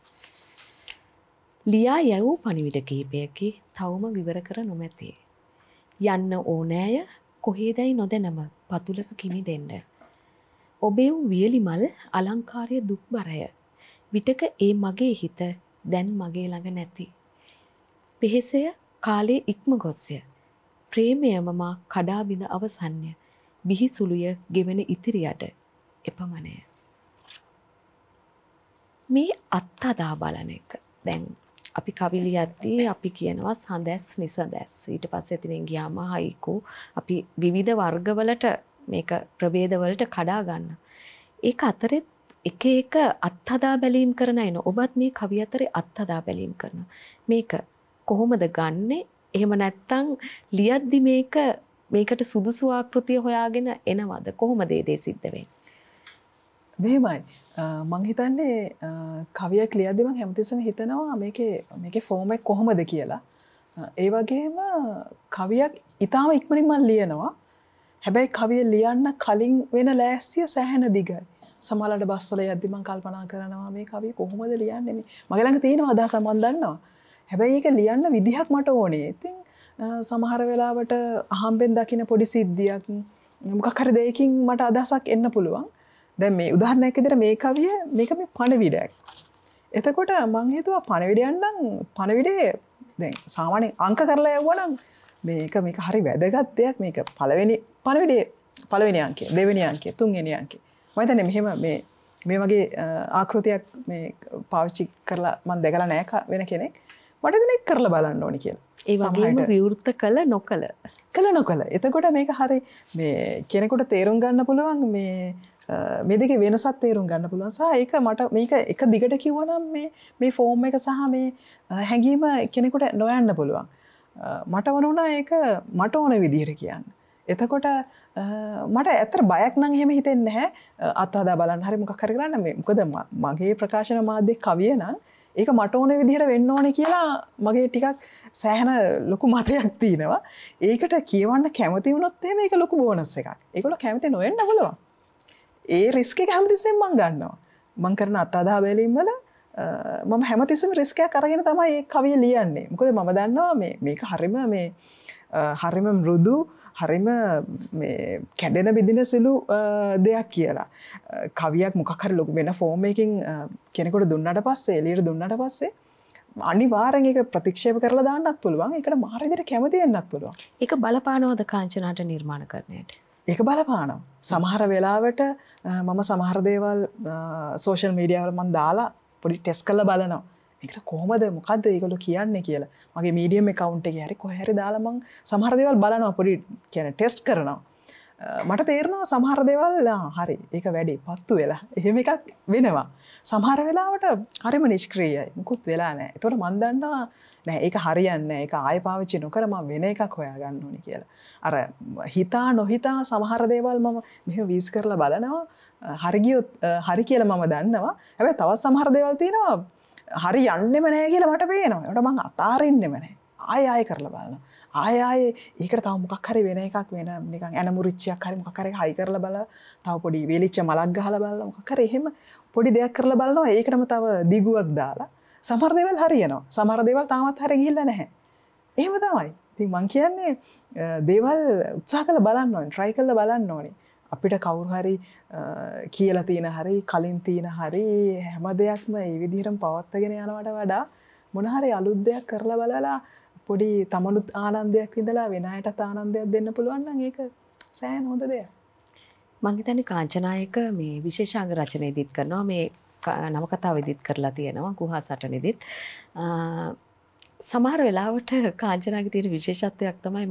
ලියා යැවූ පණිවිඩ කිහිපයකි තවම විවර කර නොමැති. යන්න ඕනෑය කොහේදැයි නොදැනම පතුලක කිමි දෙන්න. ඔබේ වූ වියලි මල් අලංකාරය දුක්බරය. විටක ඒ මගේ හිත දැන් මගේ ළඟ නැති. පෙහෙසය කාලේ ඉක්ම ගොස්ය. ප්‍රේමයම මා කඩා බිඳ අවසන්ය. බිහි සුළුය ගෙවෙන ඉතිරි අඩ එපමණය. මේ අත්හදා බලන එක. දැන් අපි කවි ලියද්දී අපි කියනවා සඳැස් නිසඳැස්. ඊට පස්සේ එතනින් ගියාම හයිකු අපි විවිධ වර්ගවලට මේක ප්‍රභේදවලට කඩා ගන්න. ඒක අතරේ එක එක අත්හදා බැලීම් කරන අය නෝ. ඔබත් මේ කවි අතරේ අත්හදා බැලීම් කරනවා. මේක කොහොමද ගන්නෙ? එහෙම නැත්තම් ලියද්දි මේකට සුදුසු ආකෘතිය හොයාගෙන එනවද? කොහොමද ඒ දේ සිද්ධ වෙන්නේ? මෙහෙමයි. මං හිතන්නේ කවියක් ලියද්දි මං හැමතිස්සෙම හිතනවා මේකේ ෆෝම් එක කොහොමද කියලා. ඒ වගේම කවියක් ඊටාම ඉක්මනින් මං ලියනවා. හැබැයි කවිය ලියන්න කලින් වෙන ලෑස්තිය සෑහෙන දිගයි. සමහරවිට බස් වල යද්දි මං කල්පනා කරනවා මේ කවිය කොහොමද ලියන්නේ මේ. මගේ ළඟ තියෙන අදහස මං දන්නවා. හැබැයි ඒක ලියන්න විදිහක් මට ඕනේ. ඉතින් සමහර වෙලාවට අහම්බෙන් දකින්න පොඩි සිද්ධියක් මොකක් හරි දෙයකින් මට අදහසක් එන්න පුළුවන්. දැන් මේ උදාහරණයක් විදිහට මේ කවිය මේක මේ පණවිඩයක්. එතකොට මං හිතුවා පණවිඩයක් නම් පණවිඩේ දැන් සාමාන්‍යයෙන් අංක කරලා යවුවා නම් මේක හරි වැදගත් දෙයක්. මේක පළවෙනි පණවිඩේ පළවෙනි අංකය, දෙවෙනි අංකය, තුන්වෙනි අංකය. මම හිතන්නේ මෙහෙම මේ වගේ ආකෘතියක් මේ පාවිච්චි කරලා මම දැකලා නැහැ වෙන කෙනෙක්. මට හිතුනේ කරලා බලන්න ඕනි කියලා. ඒ වගේම විවෘත කළ නොකළ. එතකොට මේක හරි මේ කෙනෙකුට තේරුම් ගන්න පුළුවන් මේ දෙකේ වෙනසක් තේරුම් ගන්න පුළුවන්. සහ ඒක මට මේක එක දිගට කිව්වනම් මේ ෆෝම් එක සහ මේ හැඟීම කෙනෙකුට නොයන්න පුළුවන්. මට වුණා ඒක මට ඕන විදිහට කියන්න. එතකොට මට ඇත්තට බයක් නම් එහෙම හිතෙන්නේ නැහැ. අත්හදා බලන්න හරි මොකක් හරි කරන්න මේ. මොකද මගේ ප්‍රකාශන මාධ්‍ය කවිය නම් ඒක මට ඕන විදිහට වෙන්න ඕනේ කියලා මගේ ටිකක් සෑහෙන ලොකු මතයක් තියෙනවා. ඒකට කියවන්න කැමති වුණොත් එහෙම ඒක ලොකු බෝනස් එකක්. ඒගොල්ලෝ කැමති නොවෙන්න පුළුවන්. ඒ රිස්ක් එක හැමතිස්සෙම මම ගන්නවා. මම කරන අත්අදා බැලීම් වල මම හැමතිස්සෙම රිස්ක් එකක් අරගෙන තමයි මේ කවිය ලියන්නේ. මොකද මම දන්නවා මේක හරිම මෘදු හරිම මේ කැඩෙන බිඳින සුළු දෙයක් කියලා. කවියක් මොකක් හරි ලොකු වෙන ෆෝම් එකකින් කෙනෙකුට දුන්නාට පස්සේ එළියට දුන්නාට පස්සේ අනිවාර්යෙන් ඒක ප්‍රතික්ෂේප කරලා දාන්නත් පුළුවන්. ඒකට මාර විදිහට කැමති වෙන්නත් පුළුවන්. ඒක බලපානවද කාංචනාට නිර්මාණකරණයට? ඒක බලපානවා. සමහර වෙලාවට මම සමහර දේවල් සෝෂල් මීඩියා වල මම දාලා පොඩි ටෙස්ට් කරලා බලනවා. මේකට කොහොමද මොකද්ද ඒගොල්ලෝ කියන්නේ කියලා. මගේ මීඩියම් account එකේ හරි කොහේ හරි දාලා මම සමහර දේවල් බලනවා පොඩි කියන්නේ ටෙස්ට් කරනවා. මට තේරෙනවා සමහර දේවල් හරි ඒක වැඩි පත්තු වෙලා. එහෙම එකක් වෙනවා. සමහර වෙලාවට හරිම නිෂ්ක්‍රීයයි. මුකුත් වෙලා නැහැ. ඒතකොට මම දන්නවා නෑ ඒක හරියන්නේ නැහැ. ඒක ආයෙ පාවිච්චි නොකර මම වෙන එකක් හොයාගන්න ඕනේ කියලා. අර හිතා නොහිතා සමහර දේවල් මම මෙහෙම වීස් කරලා බලනවා. හරි ගියොත් හරි කියලා මම දන්නවා. හැබැයි තවත් සමහර දේවල් තියෙනවා හරි යන්නෙම නැහැ කියලා මට පේනවා. ඒකට මං අතාරින්නෙම නැහැ. ආයෙ කරලා බලනවා. ආයෙ ඒකට තව මොකක් හරි වෙන එකක් වෙන නිකන් ඇනමුරිච්චයක් හරි මොකක් හරි හයි කරලා බලලා තව පොඩි වේලිච්ච මලක් ගහලා බලලා මොකක් හරි එහෙම පොඩි දෙයක් කරලා බලනවා. ඒකටම තව දිගුවක් දාලා සමහර දේවල් හරියනවා. සමහර දේවල් තාමත් හරිය ගිහිල්ලා නැහැ. එහෙම තමයි. ඉතින් මං කියන්නේ දේවල් උත්සාහ කරලා බලන්න ඕනේ. try කරලා බලන්න ඕනේ. අපිට කවුරු හරි කියලා තියෙන හරි කලින් තියෙන හරි හැම දෙයක්ම මේ විදිහටම පවත්වාගෙන යනවට වඩා මොන හරි අලුත් දෙයක් කරලා බලලා පොඩි තමනුත් ආනන්දයක් විඳලා වෙන අයටත් ආනන්දයක් දෙන්න පුළුවන් නම් ඒක සෑහෙන හොඳ දෙයක්. මං හිතන්නේ කාංචනායක මේ විශේෂාංග රචන ඉදිත් කරනවා මේ නවකතාව ඉදිත් කරලා තියෙනවා ගුහා සටනෙදිත්. සමහර වෙලාවට කාංචනාගේ තියෙන විශේෂත්වයක් තමයි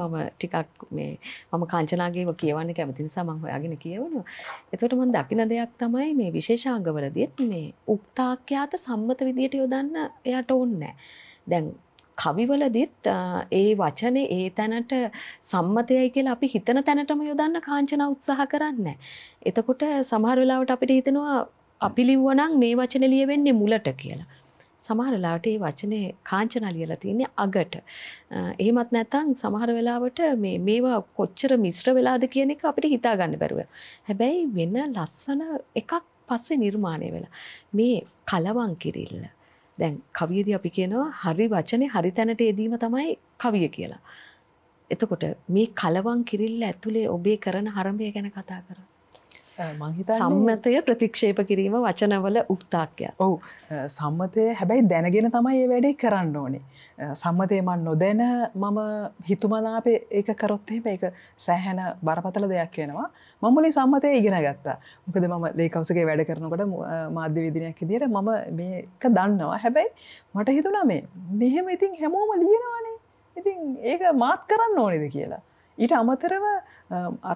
මම කාංචනාගේව කියවන්න කැමති නිසා මම හොයාගෙන කියවනවා. එතකොට මම දකින දෙයක් තමයි මේ විශේෂාංගවලදීත් මේ උක්තාක්‍යාත සම්මත විදියට යොදන්න එයාට ඕනේ. දැන් කවිවලදීත් ඒ වචනේ ඒ තැනට සම්මතයයි කියලා අපි හිතන තැනටම යොදන්න කාංචනා උත්සාහ කරන්නේ. එතකොට සමහර වෙලාවට අපිට හිතෙනවා අපි ලිව්වනම් මේ වචනේ ලියවෙන්නේ මුලට කියලා. සමහර වෙලාවට මේ වචනේ කාංචනා ලියලා තියෙන්නේ අගට. එහෙමත් නැත්නම් සමහර වෙලාවට මේවා කොච්චර මිශ්‍ර වෙලාද කියන එක අපිට හිතා ගන්න බැරුව. හැබැයි වෙන ලස්සන එකක් පස්සේ නිර්මාණය වෙලා. මේ කලවම් කිරිල්ල. දැන් කවියේදී අපි කියනවා හරි වචනේ හරි තැනට යෙදීම තමයි කවිය කියලා. එතකොට මේ කලවම් කිරිල්ල ඇතුලේ ඔබේ කරන හරඹය ගැන කතා කරා. මං හිතන්නේ සම්මතය ප්‍රතික්ෂේප කිරීම වචනවල උක්තාක්‍යය. ඔව් සම්මතය හැබැයි දැනගෙන තමයි මේ වැඩේ කරන්න ඕනේ. සම්මතය මන් නොදැන මම හිතුමනාපේ ඒක කරොත් එහෙම ඒක සෑහෙන බරපතල දෙයක් වෙනවා. මම මුලින් සම්මතය ඉගෙන ගත්තා. මොකද මම ලේකවුසගේ වැඩ කරනකොට මාධ්‍ය විදිනයක් විදියට මම මේක දන්නවා. හැබැයි මට හිතුණා මෙහෙම ඉතින් හැමෝම ලියනවානේ. ඉතින් ඒක මාත් කරන්න ඕනේද කියලා. ඊට අමතරව අර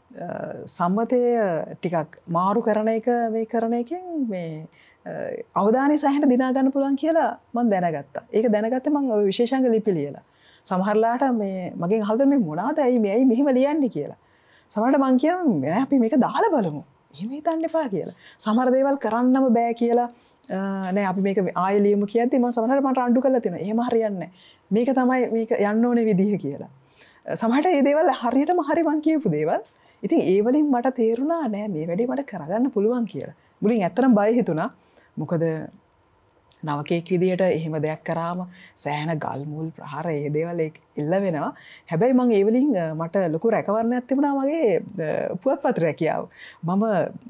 සම්මතය ටිකක් මාරු කරන එක මේ කරන එකෙන් මේ අවධානය සෑහෙන දිනා ගන්න පුළුවන් කියලා මම දැනගත්තා. ඒක දැනගත්තේ මම ওই විශේෂාංග ලිපි ලියලා. සමහරලාට මේ මගෙන් අහලා මේ මොනවාද ඇයි මෙහෙම ලියන්නේ කියලා. සමහරට මම කියනවා අපි මේක දාලා බලමු. එහෙම හිතන්න එපා කියලා. සමහර දේවල් කරන්නම බෑ කියලා නෑ අපි මේක ආයෙ ලියමු කියද්දි මම සමහරට මට රණ්ඩු කරලා තියෙනවා. එහෙම හරියන්නේ නෑ. මේක තමයි මේක යන්න ඕනේ විදිහ කියලා. සමහරට මේ දේවල් හරියටම හරි මං කියපු දේවල්. ඉතින් ඒ වලින් මට තේරුණා නෑ මේ වැඩේ මට කරගන්න පුළුවන් කියලා. මුලින් ඇත්තටම බය හිතුණා. මොකද නවකෙක් විදියට එහෙම දෙයක් කරාම සෑහෙන ගල් මුල් ප්‍රහාර ඒ දේවල් එල්ල වෙනවා. හැබැයි මම ඒ වලින් මට ලොකු රැකවරණයක් තිබුණා මගේ පුවත්පත් රැකියාව. මම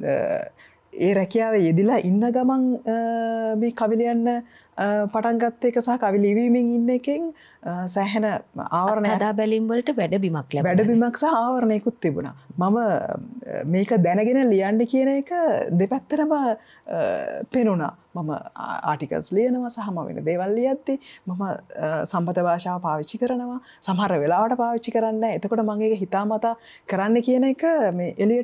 ඒ රැකියාවේ යෙදිලා ඉන්න ගමන් මේ කවි ලියන්න පටන් ගත්ත එක සහ කවි ලිවීමෙන් ඉන්න එකෙන් සෑහෙන ආවරණයක් අදා බැලීම් වලට වැඩබිමක් ලැබුණා. වැඩබිමක් සහ ආවරණයකුත් තිබුණා. මම මේක දැනගෙන ලියන්න කියන එක දෙපැත්තටම පෙනුණා. මම ආටිකල්ස් ලියනවා සහ මම වෙන දේවල් ලියද්දි මම සම්පත භාෂාව පාවිච්චි කරනවා. සමහර වෙලාවට පාවිච්චි කරන්නේ නැහැ. එතකොට මම ඒක හිතාමතා කරන්න කියන එක මේ එළියට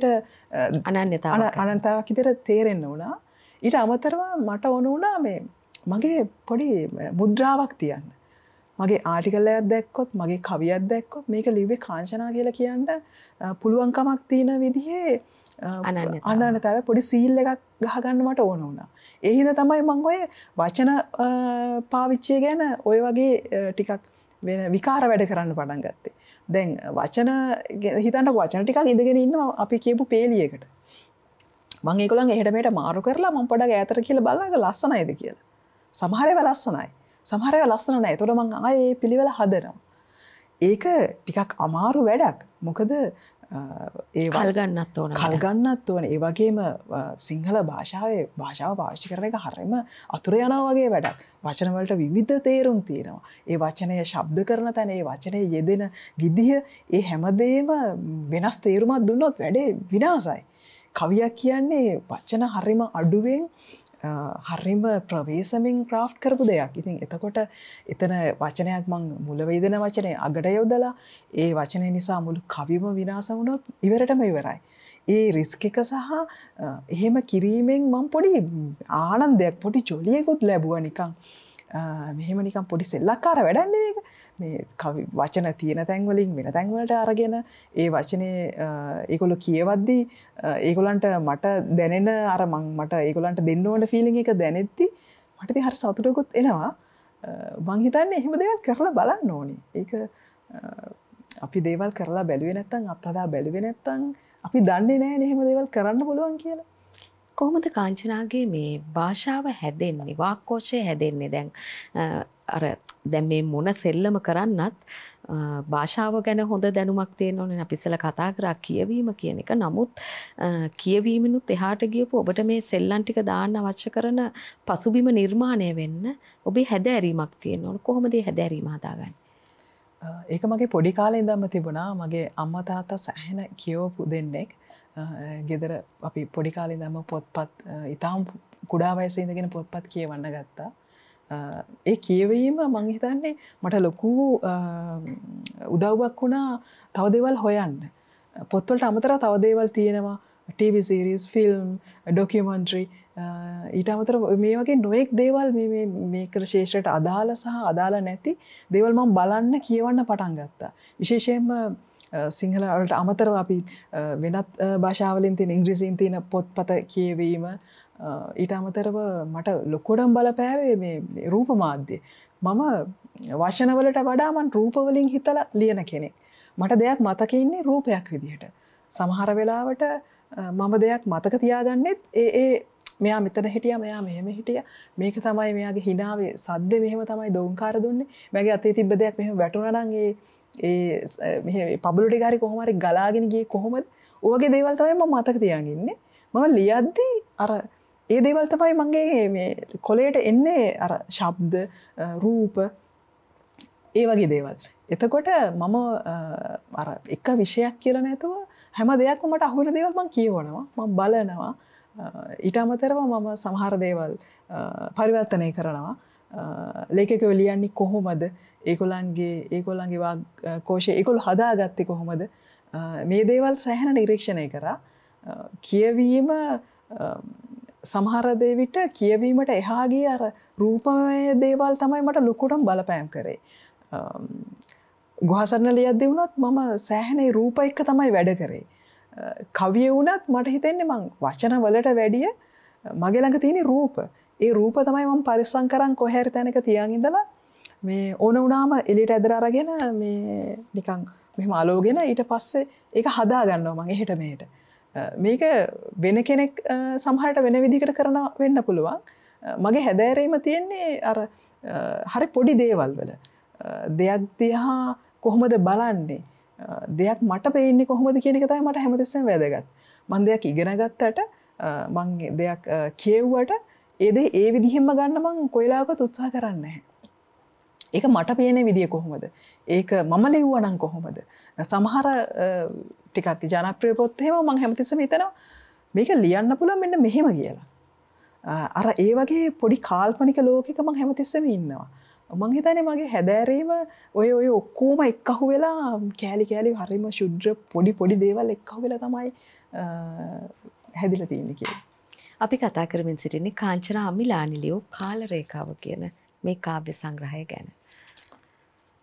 අනන්‍යතාවක් විතර තේරෙන්න වුණා. ඊට අමතරව මට ඕන වුණා මේ මගේ පොඩි මුද්‍රාවක් තියන්න. මගේ ආටිකල් එකක් දැක්කොත් මගේ කවියක් දැක්කොත් මේක ලිව්වේ කාංචනා කියලා කියන්න පුළුවන්කමක් තියෙන විදිහේ අනන්‍යතාවය පොඩි සීල් එකක් ගහගන්න මට ඕන වුණා. ඒ හින්දා තමයි මම ඔය වචන පාවිච්චිය ගැන ඔය වගේ ටිකක් වෙන විකාර වැඩ කරන්න පටන් ගත්තේ. දැන් වචන හිතන්නකො වචන ටිකක් ඉඳගෙන ඉන්නවා අපි කියපු පේලියකට. මම ඒගොල්ලන් එහෙට මෙහෙට මාරු කරලා මම පොඩක් ඈතට කියලා බලලා ඒක ලස්සනයිද කියලා. සමහර ඒවා ලස්සනයි. සමහර ඒවා ලස්සන නැහැ. ඒතකොට මම ආයේ මේ පිළිවෙල හදනවා. ඒක ටිකක් අමාරු වැඩක්. මොකද ඒ කල් ගන්නත් ඕන. කල් ගන්නත් ඕන. ඒ වගේම සිංහල භාෂාව පාවිච්චි කරන එක හරියම අතුර යනවා වගේ වැඩක්. වචන වලට විවිධ තේරුම් තියෙනවා. ඒ වචනය ශබ්ද කරන තැන, ඒ වචනේ යෙදෙන විදිහ, ඒ හැමදේම වෙනස් තේරුමක් දුන්නොත් වැඩේ විනාසයි. කවියක් කියන්නේ වචන හරිම අඩුවෙන් හරිම ප්‍රවේශමෙන් ක්‍රාෆ්ට් කරපු දෙයක්. ඉතින් එතකොට එතන වචනයක් මං මුල වේදන වචනේ අගට යොදලා ඒ වචනේ නිසා මුළු කවියම විනාශ වුණොත් ඉවරටම ඉවරයි. ඒ රිස්ක් එක සහ එහෙම කිරීමෙන් මම පොඩි ආනන්දයක් පොඩි ජොලියකුත් ලැබුවා නිකන්. මෙහෙම නිකන් පොඩි සෙල්ලක්කාර වැඩක් නෙවෙයි ඒක. මේ කවි වචන තියෙන තැන් වලින් වෙන තැන් වලට අරගෙන ඒ වචනේ ඒගොල්ලෝ කියවද්දී ඒගොල්ලන්ට මට දැනෙන අර මට ඒගොල්ලන්ට දෙන්න ඕන ෆීලිං එක දැනෙද්දි මට ඉතින් හරි සතුටකුත් එනවා. මං හිතන්නේ එහෙම දේවල් කරලා බලන්න ඕනේ. ඒක අපි දේවල් කරලා බැලුවේ නැත්තම් අත්හදා බැලුවේ නැත්තම් අපි දන්නේ නැහැ නේ එහෙම දේවල් කරන්න පුළුවන් කියලා. කොහොමද කාංචනාගේ මේ භාෂාව හැදෙන්නේ, වාක්කෝෂය හැදෙන්නේ? දැන් අර දැන් මේ මොන සෙල්ලම කරන්නත් භාෂාව ගැන හොඳ දැනුමක් තියෙන්න ඕනේ. අපි ඉස්සෙල්ලා කතා කරා කියවීම කියන එක. නමුත් කියවීමනුත් එහාට ගියපු ඔබට මේ සෙල්ලම් ටික දාන්න අවශ්‍ය කරන පසුබිම නිර්මාණය වෙන්න ඔබේ හැදෑරීමක් තියෙන්න ඕන. කොහොමද මේ හැදෑරීම හදාගන්නේ? ඒක මගේ පොඩි කාලේ ඉඳන්ම තිබුණා. මගේ අම්මා තාත්තා සෑහෙන කියවපු දෙන්නෙක්. ගෙදර අපි පොඩි කාලේ ඉඳන්ම පොත්පත් ඉතාම කුඩා වයසේ ඉඳගෙන පොත්පත් කියවන්න ගත්තා. ඒ කියවීම මං හිතන්නේ මට ලොකු උදව්වක් වුණා තව දේවල් හොයන්න. පොත්වලට අමතරව තව දේවල් තියෙනවා. TV series, film, documentary ඊට අමතරව මේ වගේ නොඑක් දේවල් මේක ශේෂ්ත්‍රයට අදාළ සහ අදාළ නැති දේවල් මම බලන්න කියවන්න පටන් ගත්තා. විශේෂයෙන්ම සිංහල වලට අමතරව අපි වෙනත් භාෂාවලින් තියෙන ඉංග්‍රීසියෙන් තියෙන පොත්පත කියවීම ඊට අමතරව මට ලොකුටම බලපෑවේ මේ රූප මාධ්‍ය. මම වචනවලට වඩා මම රූපවලින් හිතලා ලියන කෙනෙක්. මට දෙයක් මතක ඉන්නේ රූපයක් විදිහට. සමහර වෙලාවට මම දෙයක් මතක තියාගන්නෙත් ඒ මෙයා මෙතන හිටියා, මෙයා මෙහෙම හිටියා, මේක තමයි මෙයාගේ හිනාවේ සද්ද මෙහෙම තමයි දෝංකාර දුන්නේ. මගේ අතේ තිබ්බ දෙයක් මෙහෙම වැටුණා නම් මෙහෙ පබළු ටික හරි කොහොම හරි ගලාගෙන ගියේ කොහොමද? ඔය වගේ දේවල් තමයි මම මතක තියාගෙන ඉන්නේ. මම ලියද්දී අර ඒ දේවල් තමයි මගේ මේ කොලේට එන්නේ අර ශබ්ද, රූප ඒ වගේ දේවල්. එතකොට මම අර එක විෂයක් කියලා නැතුව හැම දෙයක්ම මට අහුවෙන දේවල් මම කියවනවා, මම බලනවා. ඊට අමතරව මම සමහර දේවල් පරිවර්තනය කරනවා. ලේඛකයෝ ලියන්නේ කොහොමද? ඒගොල්ලන්ගේ වාක්කෝෂය ඒගොල්ලෝ හදාගත්තේ කොහොමද? මේ දේවල් සෑහෙන නිරීක්ෂණය කරා. කියවීම සමහර දේ විට කියවීමට එහා ගිය අර රූපමය දේවල් තමයි මට ලොකුටම බලපෑම් කරේ. ගුහසරණ ලියද්දී වුණත් මම සෑහෙන රූප එක්ක තමයි වැඩ කරේ. කවිය වුණත් මට හිතෙන්නේ මං වචන වලට වැඩිය මගේ ළඟ තියෙන රූප. ඒ රූප තමයි මම පරිස්සම් කරන් කොහේ හරි තැනක තියන් ඉඳලා මේ ඕන වුණාම එළියට ඇදලා අරගෙන මේ නිකන් මෙහෙම අලෝගෙන ඊට පස්සේ ඒක හදා ගන්නවා මං එහෙට මෙහෙට. මේක වෙන කෙනෙක් සමහරට වෙන විදිහකට කරන වෙන්න පුළුවන්. මගේ හැදෑරීම තියෙන්නේ අර හරි පොඩි දේවල් වල. දෙයක් දිහා කොහොමද බලන්නේ? දෙයක් මට පේන්නේ කොහොමද කියන එක තමයි මට හැමතිස්සෙම වැදගත්. මම දෙයක් ඉගෙන ගත්තට මම දෙයක් කියවුවට ඒ දේ ඒ විදිහෙන්ම ගන්න මම කොයිලාවකත් උත්සාහ කරන්නේ නැහැ. ඒක මට පේන විදිය කොහොමද? ඒක මම ලිව්වා නම් කොහොමද? සමහර ටිකක් ජනප්‍රිය පොත් එහෙම මම හැමතිස්සෙම හිතනවා මේක ලියන්න පුළුවන් මෙන්න මෙහෙම කියලා. අර ඒ වගේ පොඩි කාල්පනික ලෝකයක මම හැමතිස්සෙම ඉන්නවා. මං හිතන්නේ මගේ හැදෑරීම ඔය ඔක්කොම එක්කහු වෙලා කෑලි හරිම ශුද්‍ර පොඩි දේවල් එක්කහු වෙලා තමයි හැදිලා තියෙන්නේ කියලා. අපි කතා කරමින් සිටින්නේ කාංචනා අමිලානි ලියූ කාල රේඛාව කියන මේ කාව්‍ය සංග්‍රහය ගැන.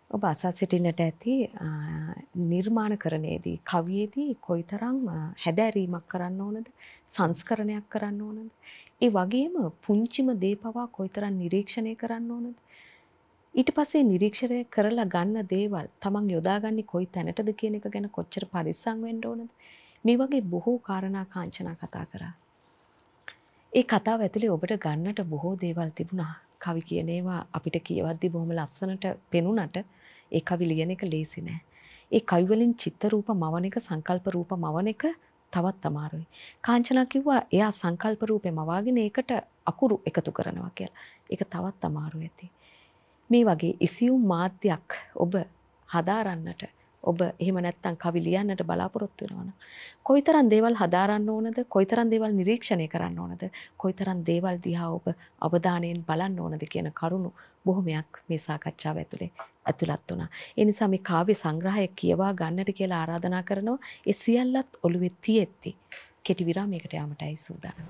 ඔබ අසා සිටින්නට ඇති නිර්මාණකරණයේදී කවියේදී කොයිතරම් හැදෑරීමක් කරන්න ඕනද සංස්කරණයක් කරන්න ඕනද ඒ වගේම පුංචිම දේ පවා කොයිතරම් නිරීක්ෂණය කරන්න ඕනද ඊට පස්සේ නිරීක්ෂණය කරලා ගන්න දේවල් තමන් යොදාගන්නේ කොයි තැනටද කියන එක ගැන කොච්චර පරිස්සම් වෙන්න ඕනද මේ වගේ බොහෝ කාරණා කාංචනා කතා කරා ඒ කතාව ඇතුලේ ඔබට ගන්නට බොහෝ දේවල් තිබුණා කවි කියන ඒවා අපිට කියවද්දි බොහොම ලස්සනට පෙනුනට ඒ කවි ලියන එක ලේසි නෑ. ඒ කවි වලින් චිත්ත රූප මවන එක සංකල්ප රූප මවන එක තවත් අමාරුයි. කාංචනා කිව්වා එයා සංකල්ප රූපේ මවාගෙන ඒකට අකුරු එකතු කරනවා කියලා. ඒක තවත් අමාරු ඇති. මේ වගේ ඉසියුම් මාධ්‍යයක් ඔබ හදාරන්නට ඔබ එහෙම නැත්තම් කවි ලියන්නට බලාපොරොත්තු වෙනවනම් කොයිතරම් දේවල් හදාරන්න ඕනද කොයිතරම් දේවල් නිරීක්ෂණය කරන්න ඕනද කොයිතරම් දේවල් දිහා ඔබ අවධානයෙන් බලන්න ඕනද කියන කරුණු බොහොමයක් මේ සාකච්ඡාව ඇතුලේ ඇතුළත් වුණා. ඒ නිසා මේ කාව්‍ය සංග්‍රහය කියවා ගන්නට කියලා ආරාධනා කරනවා. ඒ සියල්ලත් ඔළුවේ තියෙද්දි කෙටි විරාමයකට යාමටයි සූදානම්.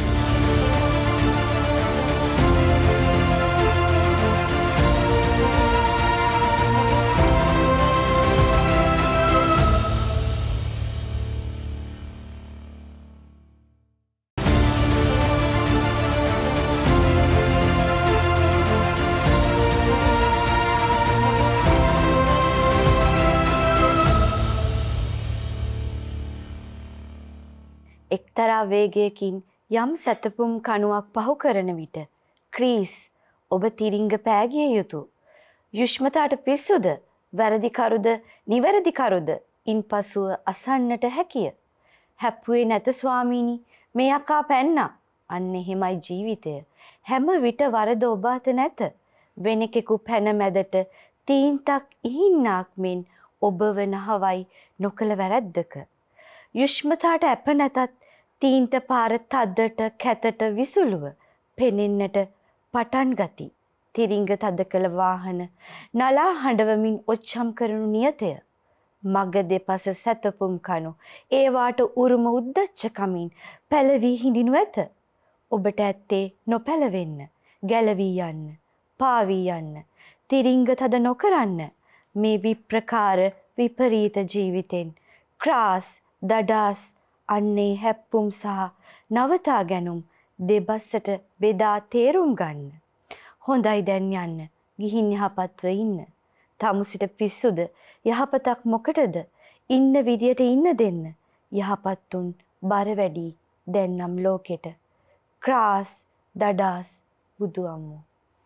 එක්තරා වේගයකින් යම් සැතපුම් කණුවක් පහු කරන විට ක්‍රීස් ඔබ තිරිංග පෑගිය යුතු යුෂ්මතාට පිස්සුද වැරදිකරුද නිවැරදිකරුද ඉන්පසුව අසන්නට හැකිය හැප්පුවේ නැත ස්වාමීනි මේ අකා පැන්නා අන්න එහෙමයි ජීවිතය හැම විට වරද ඔබ අත නැත වෙනකෙකු පැන මැදට තීන්තක් ඉහින්නාක් මෙන් ඔබ වනහවයි නොකළ වැරැද්දක යුෂ්මතාට ඇප නැතත් තීන්ත පාර තද්දට කැතට විසුළුව පෙනෙන්නට පටන් ගති. තිරිංග තද කළ වාහන නලා හඬවමින් ඔච්චම් කරනු නියතය. මග දෙපස සැතපුම් කනු ඒවාට උරුම උද්දච්චකමින් පැලවී හිඳිනු ඇත. ඔබට ඇත්තේ නොපැලවෙන්න, ගැලවී යන්න, පාවී යන්න, තිරිංග තද නොකරන්න මේ විප්‍රකාර විපරීත ජීවිතෙන් ක්‍රාස් දඩාස් අන්නේ හැප්පුම් සහ නවතා ගැනුම් දෙබස්සට බෙදා තේරුම් ගන්න. හොඳයි දැන් යන්න. ගිහින් යහපත්ව ඉන්න. තමුසිට පිස්සුද යහපතක් මොකටද? ඉන්න විදියට ඉන්න දෙන්න. යහපත්තුන් බර වැඩි දැන් නම් ලෝකෙට. ක්‍රාස් දඩාස් බුදු අම්මෝ.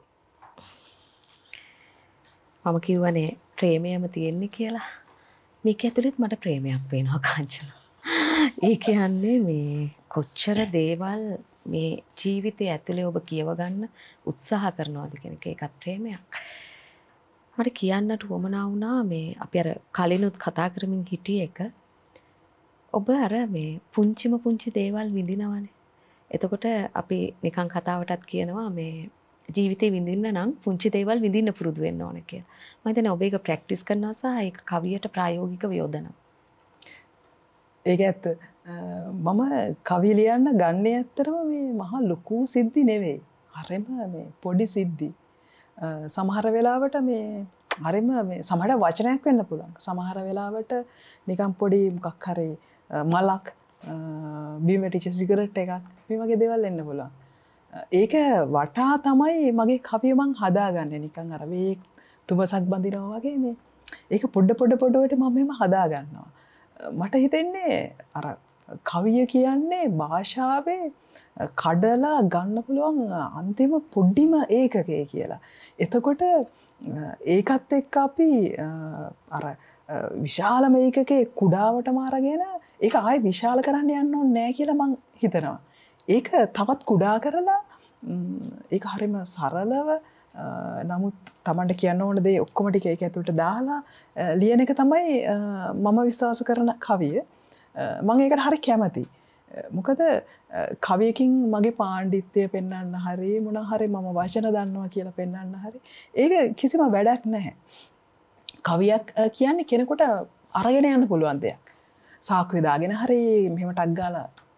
මම කිව්වනේ ප්‍රේමයම තියෙන්නේ කියලා. මේක ඇතුළෙත් මට ප්‍රේමයක් වෙනවා කාංචනා. ඒ කියන්නේ මේ කොච්චර දේවල් මේ ජීවිතය ඇතුලේ ඔබ කියව ගන්න උත්සාහ කරනවාද කියන එක ඒකත් ප්‍රේමයක්. මට කියන්නට වමනා වුණා මේ අපි අර කලිනුත් කතා කරමින් හිටිය එක ඔබ අර මේ පුංචි දේවල් විඳිනවනේ. එතකොට අපි නිකන් කතාවටත් කියනවා මේ ජීවිතේ විඳින්න නම් පුංචි දේවල් විඳින්න පුරුදු වෙන්න ඕන කියලා. මම හිතන්නේ ඔබ ඒක ප්‍රැක්ටිස් කරනවා සහ ඒක කවියට ප්‍රායෝගිකව යොදනවා. ඒක ඇත්ත. මම කවි ලියන්න ගන්නේ ඇත්තටම මේ මහා ලොකු සිද්ධි නෙවෙයි. හරිම මේ පොඩි සිද්ධි. සමහර වෙලාවට මේ හරිම මේ සමහර වචනයක් වෙන්න පුළුවන්. සමහර වෙලාවට නිකන් පොඩි මොකක් හරි මලක් බිම වැටිච්ච සිගරට් එකක් මේ වගේ දේවල් එන්න පුළුවන්. ඒක වටා තමයි මගේ කවිය මං හදාගන්නේ නිකන් අර මේ තුඹසක් බඳිනවා වගේ මේ ඒක පොඩ මම මෙහෙම හදාගන්නවා. මට හිතෙන්නේ අර කවිය කියන්නේ භාෂාවේ කඩලා ගන්න පුළුවන් අන්තිම පොඩ්ඩිම ඒකකය කියලා. එතකොට ඒකත් එක්ක අපි අර විශාලම ඒකකේ කුඩාවටම අරගෙන ඒක ආයෙ විශාල කරන්න යන්න ඕනේ නැහැ කියලා මං හිතනවා. ඒක තවත් කුඩා කරලා ඒක හරිම සරලව නමුත් Tamanට කියන්න ඕන දේ ඔක්කොම ටික ඒක ඇතුළට දාලා ලියන එක තමයි මම විශ්වාස කරන කවිය. මම ඒකට හරි කැමතියි. මොකද කවියකින් මගේ පාණ්ඩිත්‍යය පෙන්වන්න හරි මොන හරි මම වචන දන්නවා කියලා පෙන්වන්න හරි ඒක කිසිම වැඩක් නැහැ. කවියක් කියන්නේ කෙනෙකුට අරගෙන යන්න පුළුවන් දෙයක්. සාක්කුවේ දාගෙන හරි මෙහෙම ටක් ගාලා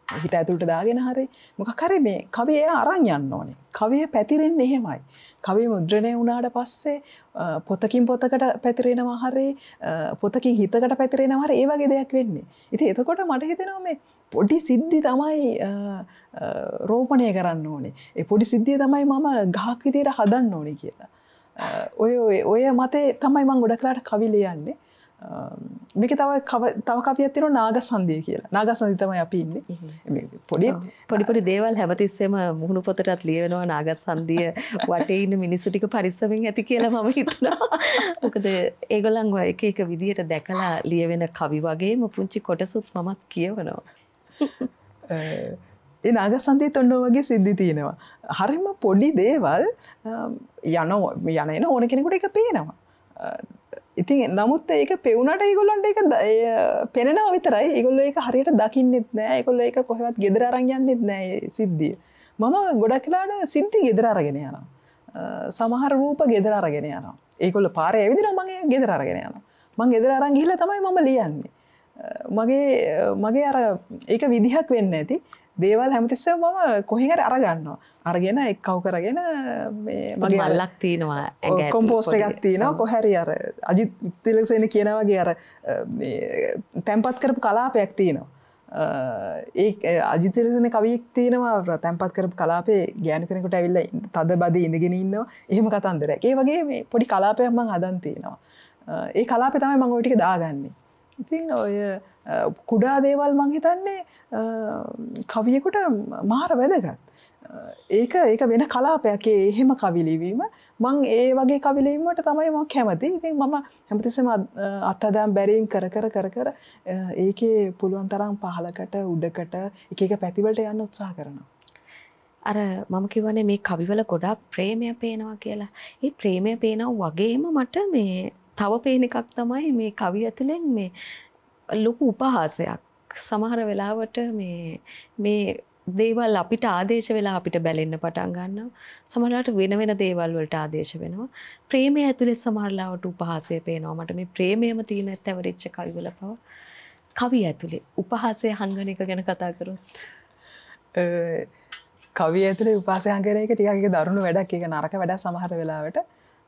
හිත ඇතුළට දාගෙන හරි මොකක් හරි මේ කවිය අරන් යන්න ඕනේ. කවිය පැතිරෙන්නේ එහෙමයි. කවිය මුද්‍රණය වුණාට පස්සේ පොතකින් පොතකට පැතිරෙනවා හරි පොතකින් හිතකට පැතිරෙනවා හරි ඒ වගේ දෙයක් වෙන්නේ. ඉතින් එතකොට මට හිතෙනවා මේ පොඩි සිද්ධි තමයි රෝපණය කරන්න ඕනේ. ඒ පොඩි සිද්ධිය තමයි මම ගහක් විදියට හදන්න ඕනේ කියලා. ඔය මතේ තමයි මම ගොඩක් වෙලාට කවි ලියන්නේ. මේක තව කවියක් තියෙනවා නාගසන්ධිය කියලා. නාගසන්ධිය තමයි අපි ඉන්නේ. මේ පොඩි දේවල් හැමතිස්සෙම මුහුණු පොතටත් ලියවෙනවා නාගසන්ධිය වටේ ඉන්න මිනිස්සු ටික පරිස්සමෙන් ඇති කියලා මම හිතනවා. මොකද ඒගොල්ලන් එක එක විදියට දැකලා ලියවෙන කවි වගේම පුංචි කොටසුත් මමත් කියවනවා. ඒ නාගසන්ධියත් ඔන්න වගේ සිද්ධි තියෙනවා. හරිම පොඩි දේවල් යන ඕන කෙනෙකුට ඒක පේනවා. ඉතින් නමුත් ඒක පෙවුනට ඒගොල්ලන්ට ඒක පෙනෙනවා විතරයි. ඒගොල්ලෝ ඒක හරියට දකින්නෙත් නෑ. ඒගොල්ලෝ ඒක කොහෙවත් ගෙදර අරන් යන්නෙත් නෑ මේ සිද්ධිය. මම ගොඩක් වෙලාවට සිද්ධි ගෙදර අරගෙන යනවා. සමහර රූප ගෙදර අරගෙන යනවා. ඒගොල්ලෝ පාරේ ඇවිදිනවා මම ඒක ගෙදර අරගෙන යනවා. මම ගෙදර අරන් ගිහිල්ලා තමයි මම ලියන්නේ. මගේ අර ඒක විදිහක් වෙන්නේ නැති දේවල් හැමතිස්සෙම මම කොහෙන් හරි අරගන්නවා. අරගෙන එක්කව කරගෙන මේ මගේ මල්ලක් තියෙනවා. කොම්පෝස්ට් එකක් තියෙනවා. කොහේ හරි අර අජිත් තිලකසේන කියන වගේ අර මේ තැම්පත් කරපු කලාපයක් තියෙනවා. ඒ අජිත් තිලකසේන කවියක් තියෙනවා තැම්පත් කරපු කලාපේ ගෑනු කෙනෙකුට ඇවිල්ලා තද බදේ ඉඳගෙන ඉන්නවා. එහෙම කතන්දරයක්. ඒ වගේ මේ පොඩි කලාපයක් මම හදන් තියෙනවා. ඒ කලාපේ තමයි මම ওই ටික දාගන්නේ. ඉතින් ඔය කුඩා දේවල් මං හිතන්නේ කවියෙකුට මාර වැදගත්. ඒක වෙන කලාපයක්. එහෙම කවි ලිවීම මං ඒ වගේ කවි ලිවීමට තමයි මම කැමති. ඉතින් මම හැමතිස්සෙම අත්හදාම් බැරීම් කර ඒකේ පුළුවන් තරම් පහලකට උඩකට එක එක පැතිවලට යන්න උත්සාහ කරනවා. අර මම කියවනේ මේ කවිවල ගොඩාක් ප්‍රේමය පේනවා කියලා. ඒ ප්‍රේමය පේනවා වගේම මට මේ තව පේන එකක් තමයි මේ කවිය ඇතුලෙන් මේ ලොකු උපහාසයක්. සමහර වෙලාවට මේ දේවල් අපිට ආදේශ වෙලා අපිට බැලෙන්න පටන් ගන්නවා. සමහරවිට වෙන දේවල් වලට ආදේශ වෙනවා. ප්‍රේමය ඇතුලේ සමහරලාවට උපහාසය පේනවා. මට මේ ප්‍රේමයම තියෙන තැවරිච්ච කවිවල පව කවිය ඇතුලේ උපහාසය හංගන එක ගැන කතා කරොත් කවිය ඇතුලේ උපහාසය හංගන එක ටිකක් දරුණු වැඩක්. ඒක නරක වැඩක් සමහර වෙලාවට.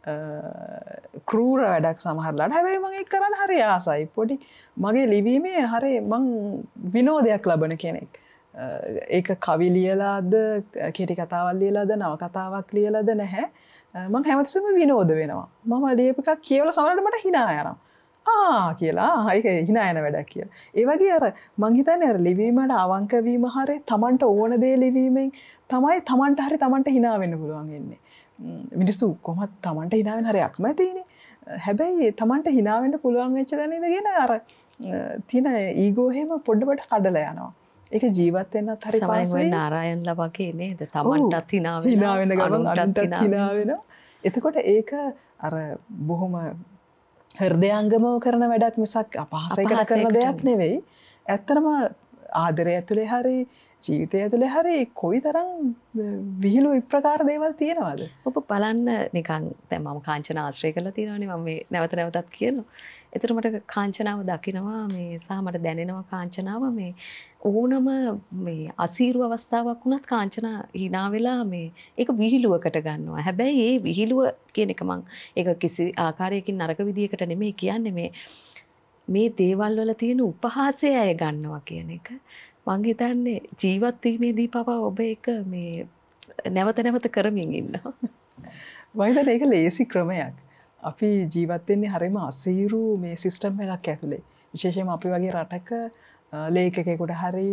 ක්‍රූර වැඩක් සමහරලාට. හැබැයි මම ඒක කරන්න හරි ආසයි. පොඩි මගේ ලිවීමේ හරි මං විනෝදයක් ලබන කෙනෙක්. ඒක කවි ලියලාද කෙටි කතාවක් ලියලාද නව කතාවක් ලියලාද නැහැ. මං හැමතිස්සෙම විනෝද වෙනවා. මම ලියපු එකක් කියවලා සමහරවිට මට hina යනවා. කියලා ඒක hina යන වැඩක් කියලා. ඒ වගේ අර මං හිතන්නේ අර ලිවීමට අවංක වීම හරි තමන්ට ඕන දේ ලිවීමෙන් තමයි තමන්ට hina වෙන්න පුළුවන් වෙන්නේ. මිනිස්සු කොහොමද තමන්ට hina වෙන හරි අකමැතිනේ. හැබැයි තමන්ට hina වෙන්න පුළුවන් වෙච්ච දැන ඉඳගෙන අර තියෙන ඊගෝ එහෙම පොඩ්ඩ කඩලා යනවා. ඒක ජීවත් වෙන්නත් හරි පාසයි. නාරායන්ලා වගේ නේද? තමන්ටත් hina වෙන ගමන් අනුන්ටත් hina වෙනවා. එතකොට ඒක අර බොහොම හෘදයාංගමව කරන වැඩක් මිසක් අපහාසයකට කරන දෙයක් නෙවෙයි. ඇත්තටම ආදරය ඇතුලේ හරි ජීවිතය ඇතුලේ හරි කොයිතරම් විහිළු විප්‍රකාර දේවල් තියෙනවද? ඔබ බලන්න නිකන් දැන් මම කාංචන ආශ්‍රය කරලා තියෙනවානේ. මම මේ නැවතත් කියනවා. ඒතර මට කාංචනාව දකිනවා මේ සහ මට දැනෙනවා කාංචනාව මේ ඕනම මේ අසීරු අවස්ථාවක් වුණත් කාංචනා hina වෙලා මේ ඒක විහිළුවකට ගන්නවා. හැබැයි ඒ විහිළුව කියන එක මම ඒක කිසි ආකාරයකින් නරක විදියකට නෙමෙයි කියන්නේ මේ දේවල් වල තියෙන උපහාසය අය ගන්නවා කියන එක. මං හිතන්නේ ජීවත් වීමේදී පවා ඔබ ඒක මේ නැවත කරමින් ඉන්නවා. මම හිතන්නේ ඒක ලේසි ක්‍රමයක්. අපි ජීවත් වෙන්නේ හරිම අසීරු මේ සිස්ටම් එකක් ඇතුලේ. විශේෂයෙන්ම අපි වගේ රටක ලේඛකයෙකුට හරි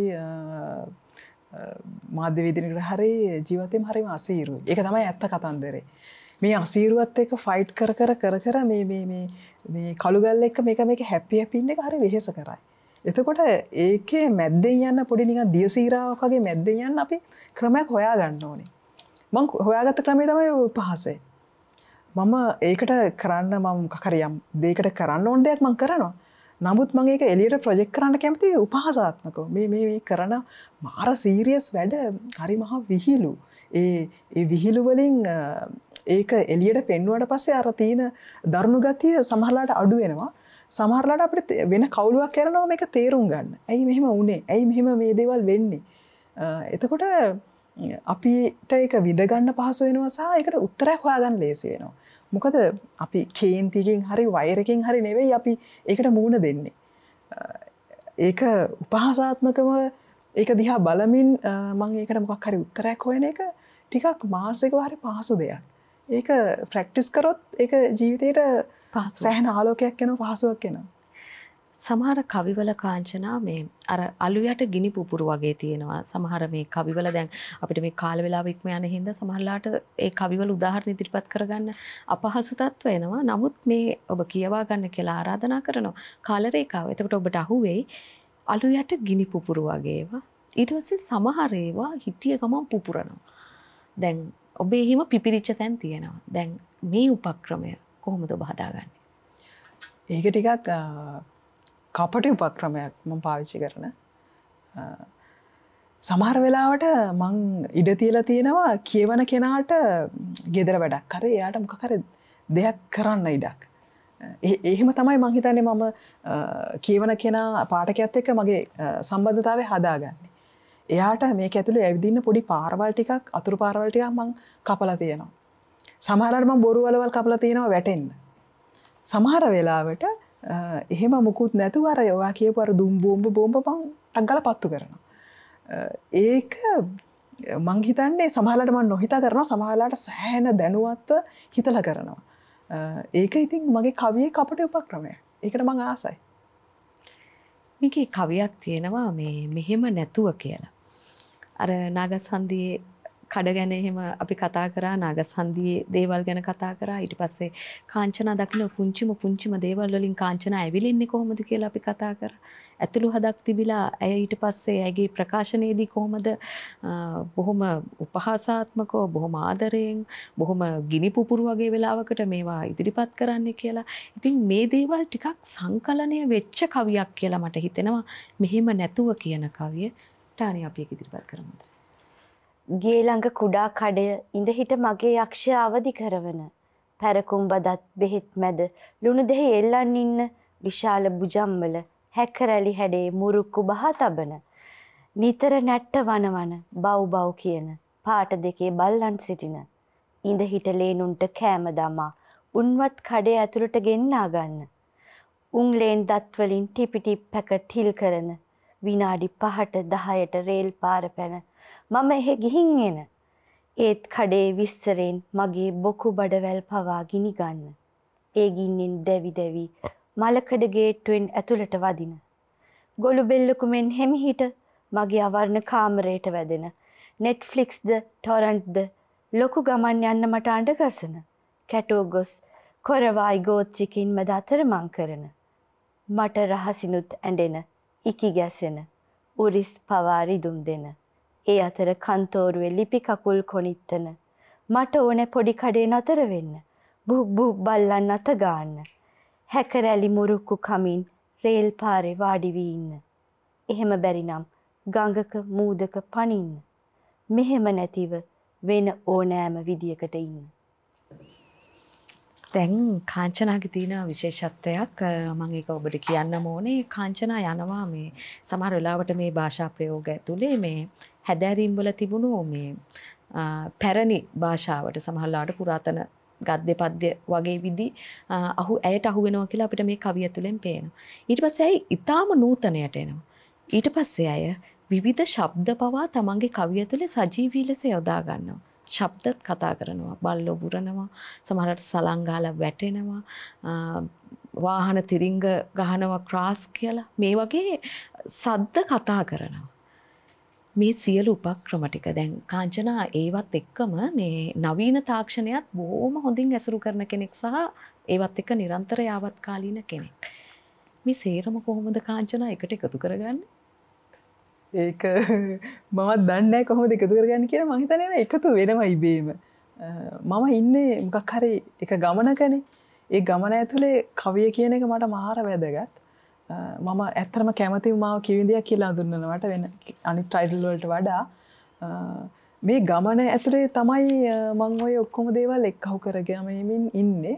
මාධ්‍යවේදිනෙකුට හරි ජීවත් වීම හරිම අසීරුයි. ඒක තමයි ඇත්ත කතන්දරේ. මේ අසීරුවත් එක්ක ෆයිට් කර මේ කළුගල් එක්ක මේක හැපි ඉන්න එක හරි වෙහෙස කරයි. එතකොට ඒකේ මැද්දෙන් යන්න පොඩි නිකන් දියසීරාවක් වගේ මැද්දෙන් යන්න අපි ක්‍රමයක් හොයා ගන්න ඕනේ. මම හොයාගත්ත ක්‍රමය තමයි උපහාසය. මම ඒකට කරන්න මම මොකක් හරි යම් දෙයකට කරන්න ඕන දෙයක් මම කරනවා. නමුත් මම ඒක එළියට ප්‍රොජෙක්ට් කරන්න කැමති උපහාසාත්මකව. මේ කරන මාර සීරියස් වැඩ හරි මහා විහිළු. ඒ විහිළු වලින් ඒක එළියට පෙන්වුවාට පස්සේ අර තියෙන දරුණු ගතිය සමහරලාට අඩු වෙනවා. සමහරලාට අපිට වෙන කවුලුවක් කරනවා මේක තේරුම් ගන්න. ඇයි මෙහෙම වුනේ? ඇයි මෙහෙම මේ දේවල් වෙන්නේ? එතකොට අපිට ඒක විඳගන්න පහසු වෙනවා සහ ඒකට උත්තරයක් හොයාගන්න ලේසි වෙනවා. මොකද අපි කේන්තියකින් හරි වෛරකින් හරි නෙවෙයි අපි ඒකට මූණ දෙන්නේ. ඒක උපහාසාත්මකව ඒක දිහා බලමින් මම ඒකට මොකක් හරි උත්තරයක් හොයන එක ටිකක් මානසිකව හරි පහසු දෙයක්. ඒක ප්‍රැක්ටිස් කරොත් ඒක ජීවිතේට සෑහෙන ආලෝකයක් එනවා පහසුවක් එනවා. සමහර කවිවල කාංචනා මේ අර අලුයට ගිනි පුපුරු වගේ තියෙනවා. සමහර මේ කවිවල දැන් අපිට මේ කාල වේලාව ඉක්ම යන හින්දා සමහරලාට ඒ කවිවල උදාහරණ ඉදිරිපත් කරගන්න අපහසු තත්ත්ව එනවා. නමුත් මේ ඔබ කියවා ගන්න කියලා ආරාධනා කරනවා. කාල රේඛාව. එතකොට ඔබට අහුවෙයි අලුයට ගිනි පුපුරු වගේ ඒවා. ඊට පස්සේ සමහර ඒවා හිටිය ගමන් පුපුරනවා. දැන් ඔබේ හිම පිපිරිච්ච තැන් තියෙනවා. දැන් මේ උපක්‍රමය කොහොමද ඔබ හදාගන්නේ? ඒක ටිකක් කපටි උපක්‍රමයක් මම පාවිච්චි කරන. සමහර වෙලාවට මං ඉඩ තියලා තියෙනවා කියවන කෙනාට ගෙදර වැඩක් කරේ එයාට මොකක් හරි දෙයක් කරන්න ඉඩක්. එහෙම තමයි මං හිතන්නේ මම කියවන කෙනා පාඨකයාත් එක්ක මගේ සම්බන්ධතාවය හදාගන්නේ. එයාට මේක ඇතුලේ ඇවිදින්න පොඩි පාරවල් ටිකක් අතුරු පාරවල් ටිකක් මං කපලා තියෙනවා. සමහරවිට මං බොරු වලවල් කපලා තියෙනවා වැටෙන්න. සමහර වෙලාවට එහෙම මුකුත් නැතුව අර ඔයා කියපු අර දුම් බෝම්බ මං ටක් ගාලා පත්තු කරනවා. ඒක මං හිතන්නේ සමහරවිට මං නොහිතා කරනවා සමහරවිට සෑහෙන දැනුවත්ව හිතලා කරනවා. ඒක ඉතින් මගේ කවියේ කපටි උපක්‍රමයක්. ඒකට මං ආසයි. මේකේ කවියක් තියෙනවා මේ මෙහෙම නැතුව කියලා. අර නාගසන්දියේ කඩ ගැන එහෙම අපි කතා කරා නාගසන්දියේ දේවල් ගැන කතා කරා ඊට පස්සේ කාංචනා දකින්න පුංචිම දේවල් වලින් කාංචනා ඇවිලින්නේ කොහොමද කියලා අපි කතා කරා. ඇතුළු හදක් තිබිලා ඇය ඊට පස්සේ ඇගේ ප්‍රකාශනයේදී කොහොමද බොහොම උපහාසාත්මකව බොහොම ආදරයෙන් බොහොම ගිනි පුපුරු වගේ වෙලාවකට මේවා ඉදිරිපත් කරන්නේ කියලා. ඉතින් මේ දේවල් ටිකක් සංකලනය වෙච්ච කවියක් කියලා මට හිතෙනවා. මෙහෙම නැතුව කියන කවිය ටානි අපි ඒක ඉදිරිපත් කරමුද? ගේ ළඟ කුඩා කඩය ඉඳ හිට මගේ යක්ෂය අවදි කරවන පැරකුම් බදත් බෙහෙත් මැද ලුණු දෙහි එල්ලන් ඉන්න විශාල බුජම්වල හැකරැලි හැඩේ මුරුක්කු බහා තබන නිතර නැට්ට වනවන බව් කියන පාට දෙකේ බල්ලන් සිටින ඉඳ හිට ලේනුන්ට කෑම දමා උන්වත් කඩේ ඇතුළට ගෙන්නා ගන්න උන් ලේන් දත්වලින් ටිපිටිප් පැකට් හිල් කරන විනාඩි 5ට 10ට රේල් පාර පැන මම එහෙ ගිහින් එන ඒත් කඩේ විස්සරෙන් මගේ බොකු බඩවැල් පවා ගිනි ගන්න ඒ ගින්නෙන් දැවි මලකඩ ගේට්ටුවෙන් ඇතුළට වදින ගොළු බෙල්ලකුමෙන් හිමිහිට මගේ අවර්ණ කාමරයට වැදෙන නෙට්ෆ්ලික්ස්ද ටොරන්ට්ද ලොකු ගමන් යන්න මට අඬගසන කැටෝ ගොස් කොරවායි ගෝත්‍රිකින් මැද අතරමං කරන මට රහසිනුත් ඇඬෙන ඉකි ගැසෙන උරිස් පවා රිදුම් දෙන ඒ අතර කන්තෝරුවේ ලිපි කකුල් කොනිත්තන මට ඕනේ පොඩි කඩේ නතර වෙන්න බුබ්බු බල්ලන් අත ගන්න හැකරැලි මුරුක්කු කමින් රේල් පාරේ වාඩි වී ඉන්න එහෙම බැරි නම් ගඟක මූදක පනින්න මෙහෙම නැතිව වෙන ඕනෑම විදියකට ඉන්න. දැන් කාංචනාගේ තියෙන විශේෂත්වයක් මම ඒක ඔබට කියන්නම ඕනේ. කාංචනා යනවා මේ සමහර වෙලාවට මේ භාෂා ප්‍රයෝග ඇතුලේ මේ හැදෑරීම් වල තිබුණු මේ පැරණි භාෂාවට සමහරලාට පුරාතන ගද්‍ය පද්‍ය වගේ විදි ඇයට අහු වෙනවා කියලා අපිට මේ කවිය තුළින් පේනවා. ඊට පස්සේ ඇයි ඊටාම නූතනයට එනවා. ඊට පස්සේ අය විවිධ ශබ්ද පවා තමන්ගේ කවිය තුළ සජීවී ලෙස යොදා ගන්නවා. ශබ්දත් කතා කරනවා, බල්ලෝ බුරනවා, සමහරට සලංගාලා වැටෙනවා, වාහන තිරිංග ගහනවා ක්‍රාස් කියලා. මේ වගේ සද්ද කතා කරනවා. මේ සියලු උපක්‍රම ටික දැන් කාංචනා ඒවත් එක්කම මේ නවීන තාක්ෂණයත් බොහොම හොඳින් ඇසුරු කරන කෙනෙක් සහ ඒවත් එක්ක නිරන්තර යාවත් කාලීන කෙනෙක්. මේ සේරම කොහොමද කාංචනා එකට එකතු කරගන්නේ? ඒක මමත් දන්නේ නැහැ කොහොමද එකතු කරගන්නේ කියලා. මම හිතන්නේ එකතු වෙනවා ඉබේම. මම ඉන්නේ මොකක් හරි එක ගමනකනේ. ඒ ගමන ඇතුලේ කවිය කියන එක මට මාර වැදගත්. මම ඇත්තටම කැමතිම මාව කිවිඳියක් කියලා හඳුන්වනවට වෙන අනිත් ටයිටල් වලට වඩා මේ ගමන ඇතුලේ තමයි මං ඔය ඔක්කොම දේවල් එක්කහු කරගැනීමෙන් ඉන්නේ.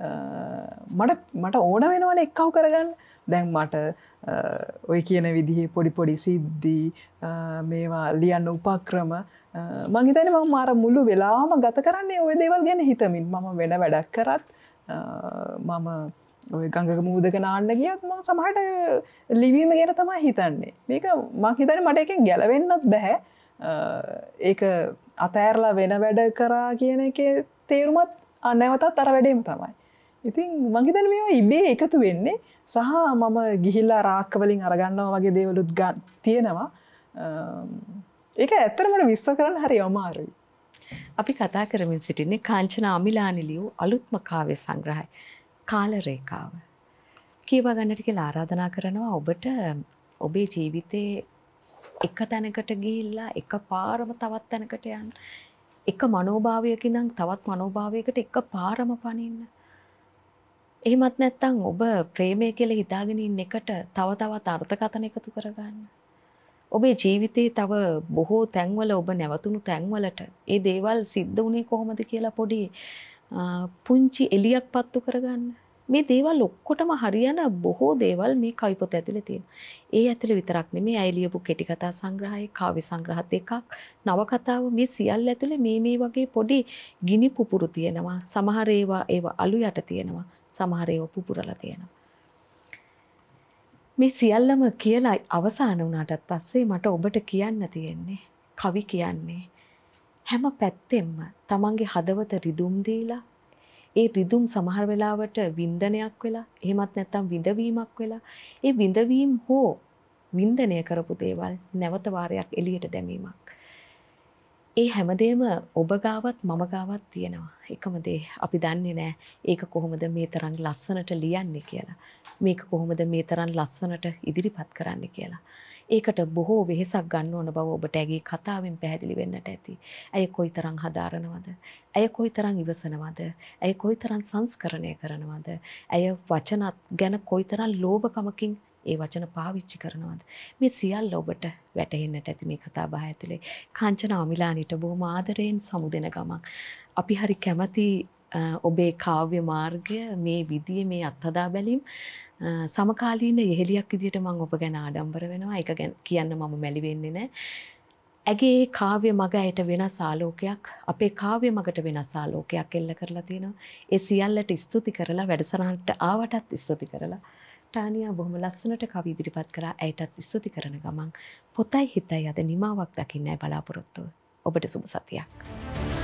මට ඕන වෙනවනේ එක්කහු කරගන්න. දැන් මට ඔය කියන විදිහේ පොඩි සිද්ධි මේවා ලියන්න උපක්‍රම මං හිතන්නේ මම මාර මුළු වෙලාවම ගත කරන්නේ ওই දේවල් ගැන හිතමින්. මම වෙන වැඩක් කරත් මම ඔය ගඟක මූදක නාන්න ගියත් මම සමහරට ලිවීම ගැන තමයි හිතන්නේ. මේක මං හිතන්නේ මට එකෙන් ගැලවෙන්නත් බෑ. ඒක අතෑරලා වෙන වැඩ කරා කියන එකේ තේරුමත් නැවතත් අර වැඩේම තමයි. ඉතින් මං හිතන්නේ මේවා ඉබේ එකතු වෙන්නේ සහ මම ගිහිල්ලා රාක්ක වලින් අරගන්නවා වගේ දේවලුත් තියෙනවා. ඒක ඇත්තටම මට විශ්වාස කරන්න හරි අමාරුයි. අපි කතා කරමින් සිටින්නේ කාංචනා අමිලානි ලියූ අලුත්ම කාව්‍ය සංග්‍රහය කාල රේඛාව. කියව ගන්නට කියලා ආරාධනා කරනවා ඔබට ඔබේ ජීවිතේ එක තැනකට ගිහිල්ලා එක පාරම තවත් තැනකට යන්න. එක මනෝභාවයකින් ඉඳන් තවත් මනෝභාවයකට එක පාරම පනින්න. එහෙමත් නැත්නම් ඔබ ප්‍රේමය කියලා හිතාගෙන ඉන්න එකට තව තවත් අර්ථකථන එකතු කරගන්න. ඔබේ ජීවිතේ තව බොහෝ තැන්වල ඔබ නැවතුණු තැන්වලට ඒ දේවල් සිද්ධ වුණේ කොහොමද කියලා පොඩි පුංචි එලියක් පත්තු කරගන්න. මේ දේවල් ඔක්කොටම හරියන බොහෝ දේවල් මේ කවි පොත ඇතුලේ තියෙනවා. ඒ ඇතුලේ විතරක් නෙමෙයි අය ලියපු කෙටි කතා සංග්‍රහය, කාව්‍ය සංග්‍රහ දෙකක්, නවකතාව මේ සියල්ල ඇතුලේ මේ වගේ පොඩි ගිනි පුපුරු තියෙනවා. සමහර ඒවා අලු යට තියෙනවා. සමහර ඒවා පුපුරලා තියෙනවා. මේ සියල්ලම කියලා අවසන් වුණාටත් පස්සේ මට ඔබට කියන්න තියෙන්නේ කවි කියන්නේ හැම පැත්තෙම තමන්ගේ හදවත රිදුම් දීලා ඒ රිදුම් සමහර වෙලාවට වින්දනයක් වෙලා එහෙමත් නැත්නම් විඳවීමක් වෙලා ඒ විඳවීම හෝ වින්දනය කරපු දේවල් නැවත වාරයක් එළියට දැමීමක්. ඒ හැමදේම ඔබ ගාවත් මම ගාවත් තියෙනවා. එකම දේ අපි දන්නේ නැහැ ඒක කොහොමද මේ තරම් ලස්සනට ලියන්නේ කියලා. මේක කොහොමද මේ තරම් ලස්සනට ඉදිරිපත් කරන්නේ කියලා. ඒකට බොහෝ වෙහෙසක් ගන්න ඕන බව ඔබට ඇගේ කතාවෙන් පැහැදිලි වෙන්නට ඇති. ඇය කොයිතරම් හදාරනවද? ඇය කොයිතරම් ඉවසනවද? ඇය කොයිතරම් සංස්කරණය කරනවද? ඇය වචනත් ගැන කොයිතරම් ලෝභකමකින් ඒ වචන පාවිච්චි කරනවද? මේ සියල්ල ඔබට වැටහෙන්නට ඇති මේ කතා බහ ඇතුලේ. කාංචනා අමිලානිට බොහොම ආදරයෙන් සමුදෙන ගමක්. අපි හරි කැමති ඔබේ කාව්‍ය මාර්ගය මේ විදියේ මේ අත්හදා බැලීම් සමකාලීන යෙහෙලියක් විදියට මම ඔබ ගැන ආඩම්බර වෙනවා. ඒක ගැන කියන්න මම මැලි වෙන්නේ නැහැ. ඇගේ කාව්‍ය මග ඇයට වෙනස් ආලෝකයක්, අපේ කාව්‍ය මගට වෙනස් ආලෝකයක් එල්ල කරලා තියෙනවා. ඒ සියල්ලට ස්තුති කරලා වැඩසටහනට ආවටත් ස්තුති කරලා ටානියා බොහොම ලස්සනට කවි ඉදිරිපත් කරා. ඇයටත් ස්තුති කරන ගමන් පොතයි හිතයි අද නිමාවක් දකින්නයි බලාපොරොත්තුව. ඔබට සුබ සතියක්.